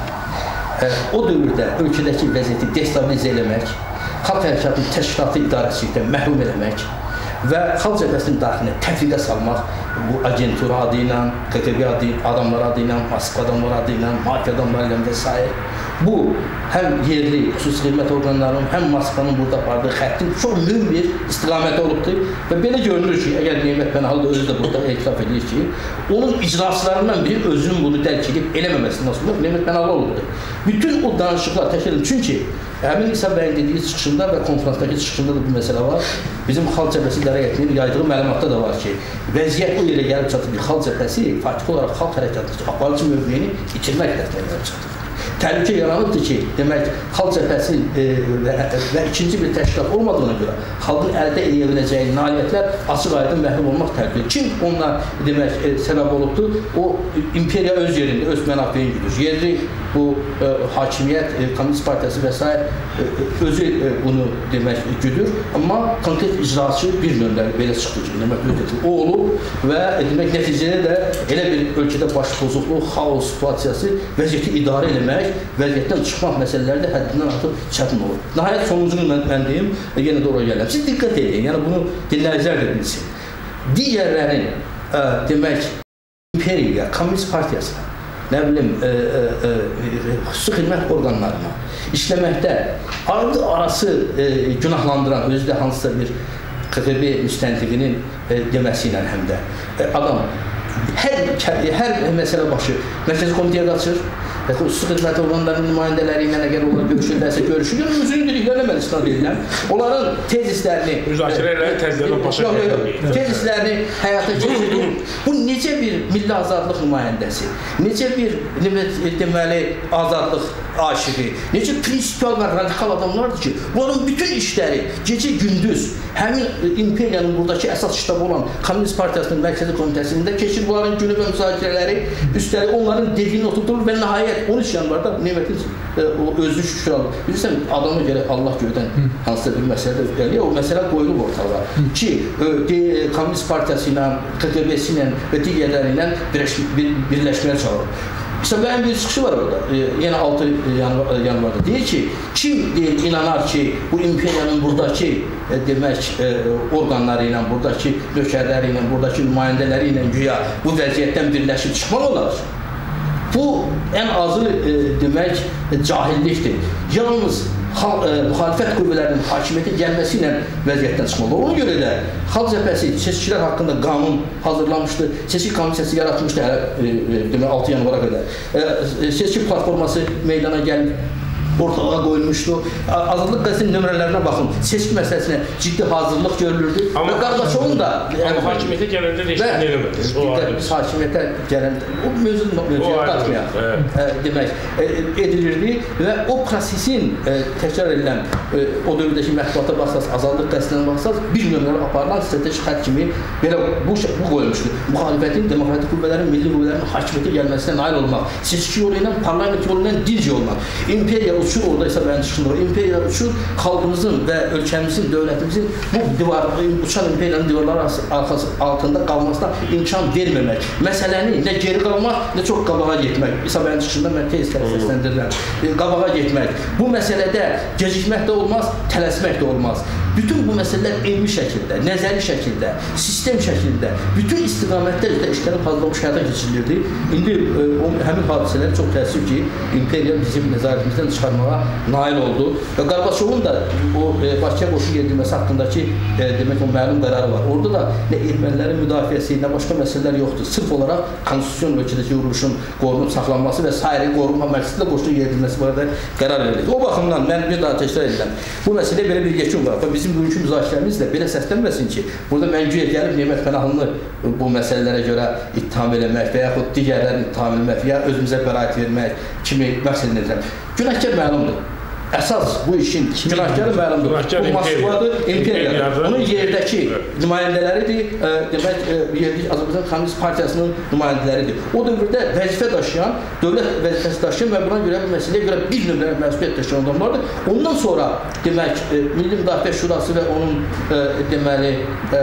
Lakin o dövrdə ölkədəki vəziyyəti destabilizə eləmək, xalq hərəkatının təşkilatı idarəçilikdən məhrum eləmək və xalq cəbhəsinin daxilinə təfriqə salmaq, bu agentura adı ilə, K G B adı, adamlar adı ilə, Moskva adamlar adı ilə, mafiya adamları ilə və s. Bu, həm yerli xüsusi xidmət orqanlarının, həm Moskvanın burada apardığı xəttin çox mühüm bir istiqaməti olubdur və belə görünür ki, əgər Nemət Pənahlı da özü də burada etiraf edir ki, onun icraçılarından biri özünün bunu dərk edib eləməməsindən sonra Nemət Pənahlı olubdur. Bütün o danışıqlar təşkil edir. Çünki həmin İsa bəyin dediyi çıxışında və konferansdakı çıxışında da bu məsələ var. Bizim xalq cəbhəsi idarə heyətinin yaydığı məlumatda da var ki, vəziyyət o yerə gəlib çatır ki, xalq cəbhəsi faktiki olaraq xalq hərəkatı aparıcı mövqeyini itirmək tərəfinə gəlib çatır. Təhlükə yaranıbdır ki, demək, xalq cəbhəsi e, və, və ikinci bir təşkilat olmadığına görə xalqın əldə edə biləcəyi nailiyyətlər açıq aydın məhrum olmaq təhlükə. Kim onunla demək, e, səbəb olubdur? O imperiya öz yerində, öz mənafeyini güdür. Yerli bu e, hakimiyyət, e, Komünist Partiyası və s. E, özü e, bunu demək güdür. Amma konkret icraçı bir nömrəli belə çıxdı ki, demək, ödədir. O olub və e, demək, nəticədə də elə bir ölkədə baş pozukluq, xaos situasiyası, vəziyyəti idarə eləmək, vəziyyətdən çıxmaq məsələləri də həddindən artıq çətin olur. Nəhayət sonucunu mən, mən deyim, e, yenə də oraya gələm. Siz diqqət edin, yəni bunu dinləyicilər də bilsin. Digərlərin, e, demək, imperiya, Komünist Partiyasına, nə bilim, e, e, e, xüsusi xidmət orqanlarına işləməkdə ardı arası e, günahlandıran, özü də hansısa bir K G B müstəntiqinin e, deməsi ilə həm də e, adam hər, hər məsələ başı mərkəzi komitəyə qaçır, xüsusi xidmət orqanlarının nümayəndələri ilə əgər onlar görüşürlərsə görüşürlər, özünün dediklərinə mən istinad edirəm. Onların tezislərini müzakirələri təzədən başa gətirmək. Tezislərini həyata keçirir. Bu necə bir milli azadlıq nümayəndəsi, necə bir deməli azadlıq aşığı, necə prinsipal və radikal adamlardır ki, bunların bütün işləri gecə-gündüz həmin imperiyanın buradakı əsas ştabı olan Komünist Partiyasının mərkəzi komitəsində keçir bunların günü və müzakirələri, üstəlik onların dediyini oturdur və nəhayət on üç yanvarda Nemətin e, özünü şükür alır. Bilirsən, adamı gələk Allah göydən hansısa bir məsələdə gəlir, o məsələ qoyulub ortalığa ki, e, Komünist Partiyası ilə, K G B-si ilə və digərləri ilə bir, birləşməyə çağırır. İşte bəyin bir çıxışı var orada, e, yenə altı yanvarda. Deyir ki, kim deyil, inanar ki, bu imperiyanın buradakı e, demək, e, orqanları ilə, buradakı nökərləri ilə, buradakı nümayəndələri ilə güya bu vəziyyətdən birləşib çıxmaq olar. Bu, ən azı e, demək, e, cahillikdir. Yalnız xalq, e, müxalifət qüvvələrinin hakimiyyətə gəlməsi ilə vəziyyətdən çıxmalı. Ona görə də xalq cəbhəsi seçkilər haqqında qanun hazırlamışdı, seçki komissiyası yaratmışdı hələ e, e, demək, altı yanvara qədər. E, seçki platforması meydana gəlib ortalığa qoyulmuşdu. Azadlıq qəzetinin nömrələrinə baxın, seçki məsələsinə ciddi hazırlıq görülürdü. Amma Qardaşovun da hakimiyyətə gələndə də işini eləmədiniz. Biz hakimiyyətə gələndə o mövzunu qatmayaq demək edilirdi və o prosesin təkrar edilən o dövrdəki mətbuata baxsaz, azadlıq qəzetinə baxsaz bir nömrəli aparılan strateji xətt kimi belə bu, bu qoyulmuşdu. Müxalifətin, demokratik qüvvələrin, milli qüvvələrin hakimiyyətə gəlməsinə nail olmaq, seçki yolu ilə, parlament yolu ilə dinc olmaq, imperiya uçur, oradaysa bəyin çıxındır, imperiya uçur, xalqımızın və ölkəmizin, dövlətimizin bu divar, uçan imperiyanın divarları altında qalmasına imkan verməmək, məsələni nə geri qalmaq, nə çox qabağa getmək. İsa bəyin çıxışında mən tez səsləndirirəm. Qabağa getmək. Bu məsələdə gecikmək də olmaz, tələsmək də olmaz. bütün bu məsələlər elmi şəkildə, nəzəri şəkildə, sistem şəkildə, bütün istiqamətlər üzrə işlərin hazırlanmış həyata keçirilirdi. İndi e, o, həmin hadisələr çox təəssüf ki, imperiya bizim nəzarətimizdən çıxarmağa nail oldu və Qarbaçovun da o e, Bakıya qoşun yeridilməsi haqqındakı e, demək o məlum qərarı var. Orada da nə ermənilərin müdafiəsi, nə başqa məsələlər yoxdur. Sırf olaraq konstitusiyon ölkədəki yuruluşun qorunub saxlanması və sairə qorunma məqsədilə qoşun yeridilməsi barədə qərar verildi. O baxımdan mən bir daha təkrar edirəm. Bu məsələ belə bir yekun var. Bizim bugünkü müzakirəmiz də belə səslənməsin ki, burada mən güya gəlib Nemət Pənahlını bu məsələlərə görə ittiham eləmək və yaxud digərlərini ittiham eləmək və ya özümüzə bəraət vermək kimi məqsəd edirəm. Günahkar məlumdur. Əsas bu işin günahkarı məlumdur. Bu Moskvadır, imperiyadır. Onun yerdəki nümayəndələridir, e, demək, e, yerdəki Azərbaycan Kommunist Partiyasının nümayəndələridir. O dövrdə vəzifə daşıyan, dövlət vəzifəsi daşıyan və buna görə bu məsələyə görə bir nömrə məsuliyyət daşıyan adamlardır. Ondan sonra, demək, e, Milli Müdafiə Şurası və onun, e, deməli, e,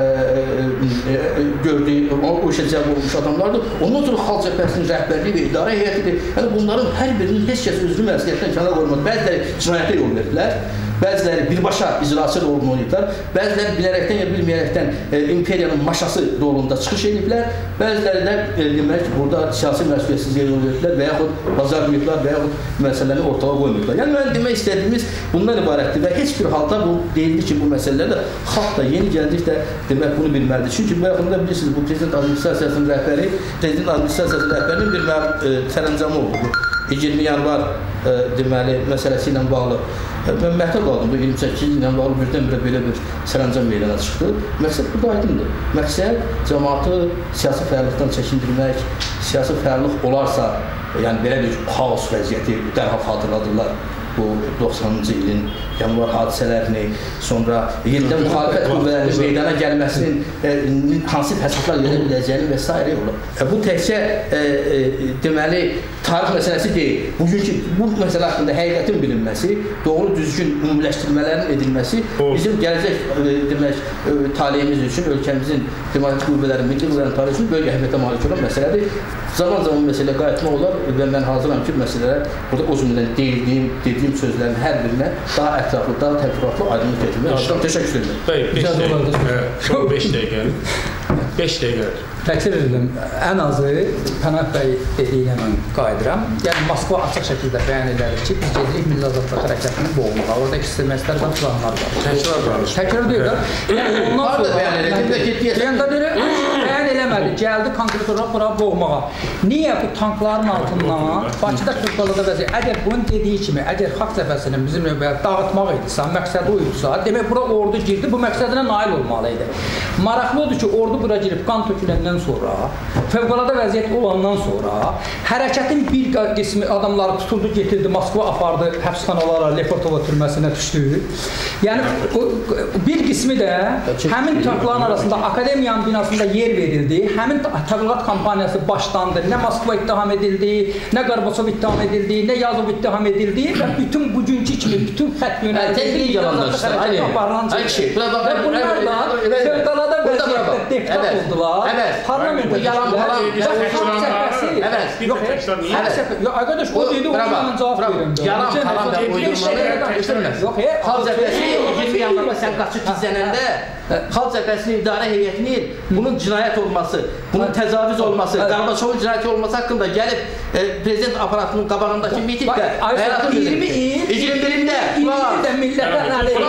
e, gördüyü, o işə cəlb olmuş adamlardır. Ondan sonra Xalq Cəbhəsinin rəhbərliyi və idarə heyətidir. Yəni, bunların hər birinin heç kəs özünü məsuliyyətdən kənar qoymadı. Bəziləri cinayətə yol verdilər, bəziləri birbaşa icraçı rolunu oynayıblar, bəziləri bilərəkdən ya bilməyərəkdən e, imperiyanın maşası rolunda çıxış ediblər, bəziləri də e, demək, burada siyasi məsuliyyətsizliyə yol verdilər və yaxud bacarmayıblar və yaxud məsələni ortağa qoymayıblar. Yəni, mən demək istədiyimiz bundan ibarətdir və heç bir halda bu deyildi ki, bu məsələlərdə xalq da yeni gəldikdə demək bunu bilməlidir. Çünki bu yaxında bilirsiniz, bu Prezident Administrasiyasının rəhbəri, Prezident Administrasiyasının rəhbərinin bir mənim e, sərəncamı oldu. iyirmi yanvar e, deməli, məsələsi ilə bağlı. E, mən məhtəl qaldım, bu iyirmi səkkiz ilə bağlı birdən-birə belə bir sərəncam meydana çıxdı. Məqsəd burada aydındır. Məqsəd cəmaatı siyasi fəaliyyətdən çəkindirmək, siyasi fəallik olarsa, yəni belə bir xaos vəziyyəti dərhal xatırladırlar. Bu doxsanıncı ilin yanvar hadisələrini, sonra yenidən müxalifət qüvvələrinin meydana gəlməsinin e, hansı fəsadlar yerə biləcəyini və s. olur. E, bu təkcə e, e, deməli, tarix məsələsi deyil. Bugünkü bu məsələ haqqında həqiqətin bilinməsi, doğru düzgün ümumiləşdirmələrin edilməsi bizim gələcək e, demək, e, taleyimiz üçün, ölkəmizin demək, qüvvələrin, milli qüvvələrin taleyi üçün böyük əhəmiyyətə malik olan məsələdir. Zaman-zaman məsələ qayıtmaq olar və mən hazıram ki, məsələlərə burada o cümlədən deyildiyim, dediyim sözlərin hər birinə daha ətraflı, daha təfərrüatlı aydınlıq getirmək. Hazırdan təşəkkür edirəm. Bəli, beş dəqiqə. Son beş dəqiqə. beş dəqiqə. Təkrar edirəm. Ən azı Pənah bəy dediyi ilə mən qayıdıram. Yəni Moskva açıq şəkildə bəyan edədir ki, biz gedirik Milli Azadlıq Hərəkatını boğmağa. Oradakı istəməklər və planlar var. Təkrar var. Təkrar deyil də. Yəni onlar da bəyan edildi. Deyəndə deyir, bəyan eləmədi. Gəldi konkret olaraq bura boğmağa. Niyə bu tankların altından Bakıda Kırqalada vəziyyət? Əgər bunun dediyi kimi, əgər xalq cəbhəsinin bizim növbəyə dağıtmaq idisə, məqsədi o idisə, demək bura ordu girdi, bu məqsədinə nail olmalı idi. Maraqlı odur ki, ordu bura girib qan töküləndən sonra, fövqəladə vəziyyət olandan sonra hərəkətin bir qismi adamları tutuldu, getirdi, Moskva apardı, həbsxanalara, Lefortovo türməsinə düşdü. Yəni bir qismi də həmin tankların arasında akademiyanın binasında yer verildi. Həmin təbliğat kampaniyası başlandı. Nə Moskva ittiham edildi, nə Qarbaçov ittiham edildi, nə Yazov ittiham edildi və bütün bugünkü kimi bütün xətt yönəldi. aparılan çəkir. Və bunlar da fövqəladə vəziyyətdə deputat oldular. Parlamentə yalanlar. Xalq cəbhəsi. Yox, yox, arkadaş, o dedi, o zaman cavab verin. Yalan falan da uydurmalı. Xalq cəbhəsi iyirmi yanvarda sən qaçıb gizlənəndə Xalq Cəbhəsinin idarə heyətinin bunun cinayət olması, bunun təcavüz olması, Qarbaçovun cinayəti olması haqqında gəlib e, prezident aparatının qabağındakı mitingdə iyirmi il iyirmi birində millətə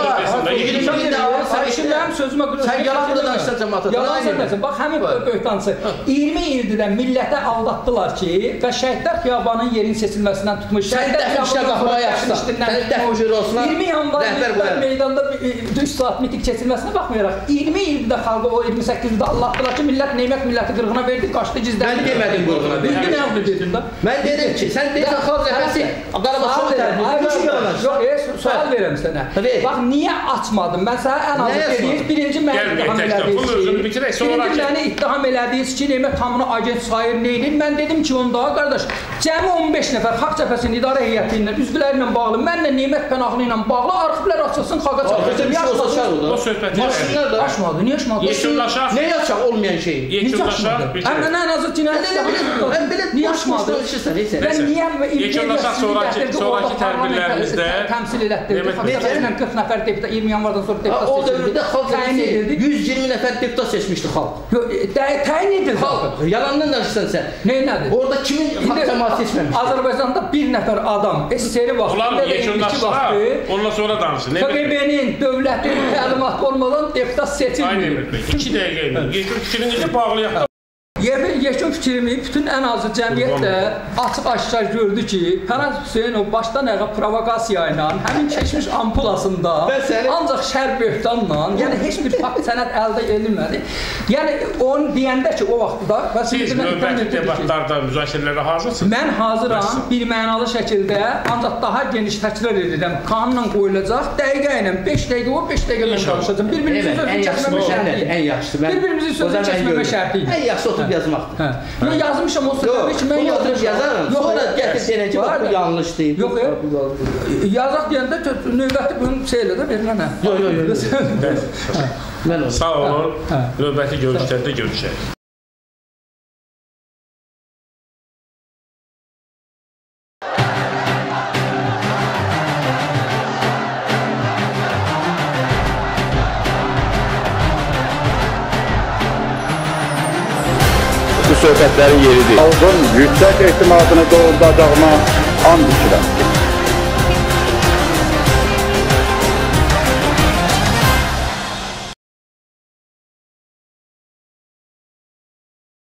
iyirmi birində mənim sözümə sən yalan da danışsan cəmaata. Yalan söyləsin. Bax, həmin böhtancı iyirmi ildir də millətə aldatdılar ki, və Şəhidlər Xiyabanının yerin seçilməsindən tutmuş. Şəhidlər işlə baxmaya yaxşıdır. iyirmi yanvar meydanda üç saat miting keçilməsinə baxmayaraq, iyirmi ildir də xalqa o iyirmi səkkiz ildə Allahdılar ki, millət Neymət milləti qırğına verdi, qaçdı, gizləndi. Mən demədim qırğına verdi. Düzdür, nə yapdı dedin də? Mən dedim ki, sən deyirsən Xalq Cəbhəsi Qarbaçovun tərəfindən. Yox, sual verirəm sənə. Bax, niyə açmadın? Mən sənə ən azı dediyiniz, birinci məni ittiham elədiniz ki, birinci məni ittiham elədiniz ki, Neymət hamını agent sayır, neydir? Mən dedim ki, onda, qardaş, cəmi on beş nəfər Xalq Cəbhəsinin idarə heyəti ilə, üzvləri ilə bağlı, mənlə Neymət Pənahlı ilə bağlı arxivlər açılsın, xalqa çatdırsın. O söhbəti açmadı, niyə açmadı? Yekunlaşaq. Nə açaq olmayan şeyi? Yekunlaşaq. Həmən ən azı cinayət niyə açmadı? Və niyə yekunlaşaq sonraki tədbirlərimizdə təmsil elətdirdi? Xalq Cəbhəsindən qırx nəfər deputat, iyirmi yanvardan sonra deputat dövrdə xalq təyin edildi. yüz iyirmi nəfər deputat seçmişdi xalq. Təyin edildi. Xalq, yalandan danışsan sən. Nədir? Orada kimin xalq cəmaatı seçməmişdi? Azərbaycanda bir nəfər adam S S R vaxtında da indiki vaxtı ondan sonra danışın. K G B-nin, dövlətin təlimatı olmadan deputat seçilmir. İki dəqiqə, yetim fikrinizi bağlayaq. Yeşun fikrimi bütün ən azı cəmiyyətlə açıq-aşkar gördü ki, Pənah Hüseynov başdan ayağa provokasiya ilə, həmin keçmiş ampulasında ancaq şər böhtanla, yəni heç bir fakt sənəd əldə edilmədi. Yəni onu deyəndə ki, o vaxtda siz növbəti debatlarda müzakirələrə hazırsınız? Mən hazıram, bir mənalı şəkildə, ancaq daha geniş təkrar edirəm. Qanunla qoyulacaq, dəqiqə ilə beş dəqiqə o, beş dəqiqə mən danışacağam. Bir-birimizin sözünü kəsməmə şərti. Ən yaxşısı. Bir-birimizin sözünü kəsməmə şərti. Ən yaxşısı oturub yazmaqdır. Yox, yazmışam o sözləri ki, mən oturub yazarım. Sonra gətir deyən ki, bu yanlış deyib. Yox, yazaq deyəndə növbəti bunu şey elə də verilən hə. Yox, yox, yox. Sağ olun, növbəti görüşlərdə görüşək. Bu söhbətlərin yeridir. Xalqın yüksək ehtimadını doğrulacağına and içirəm.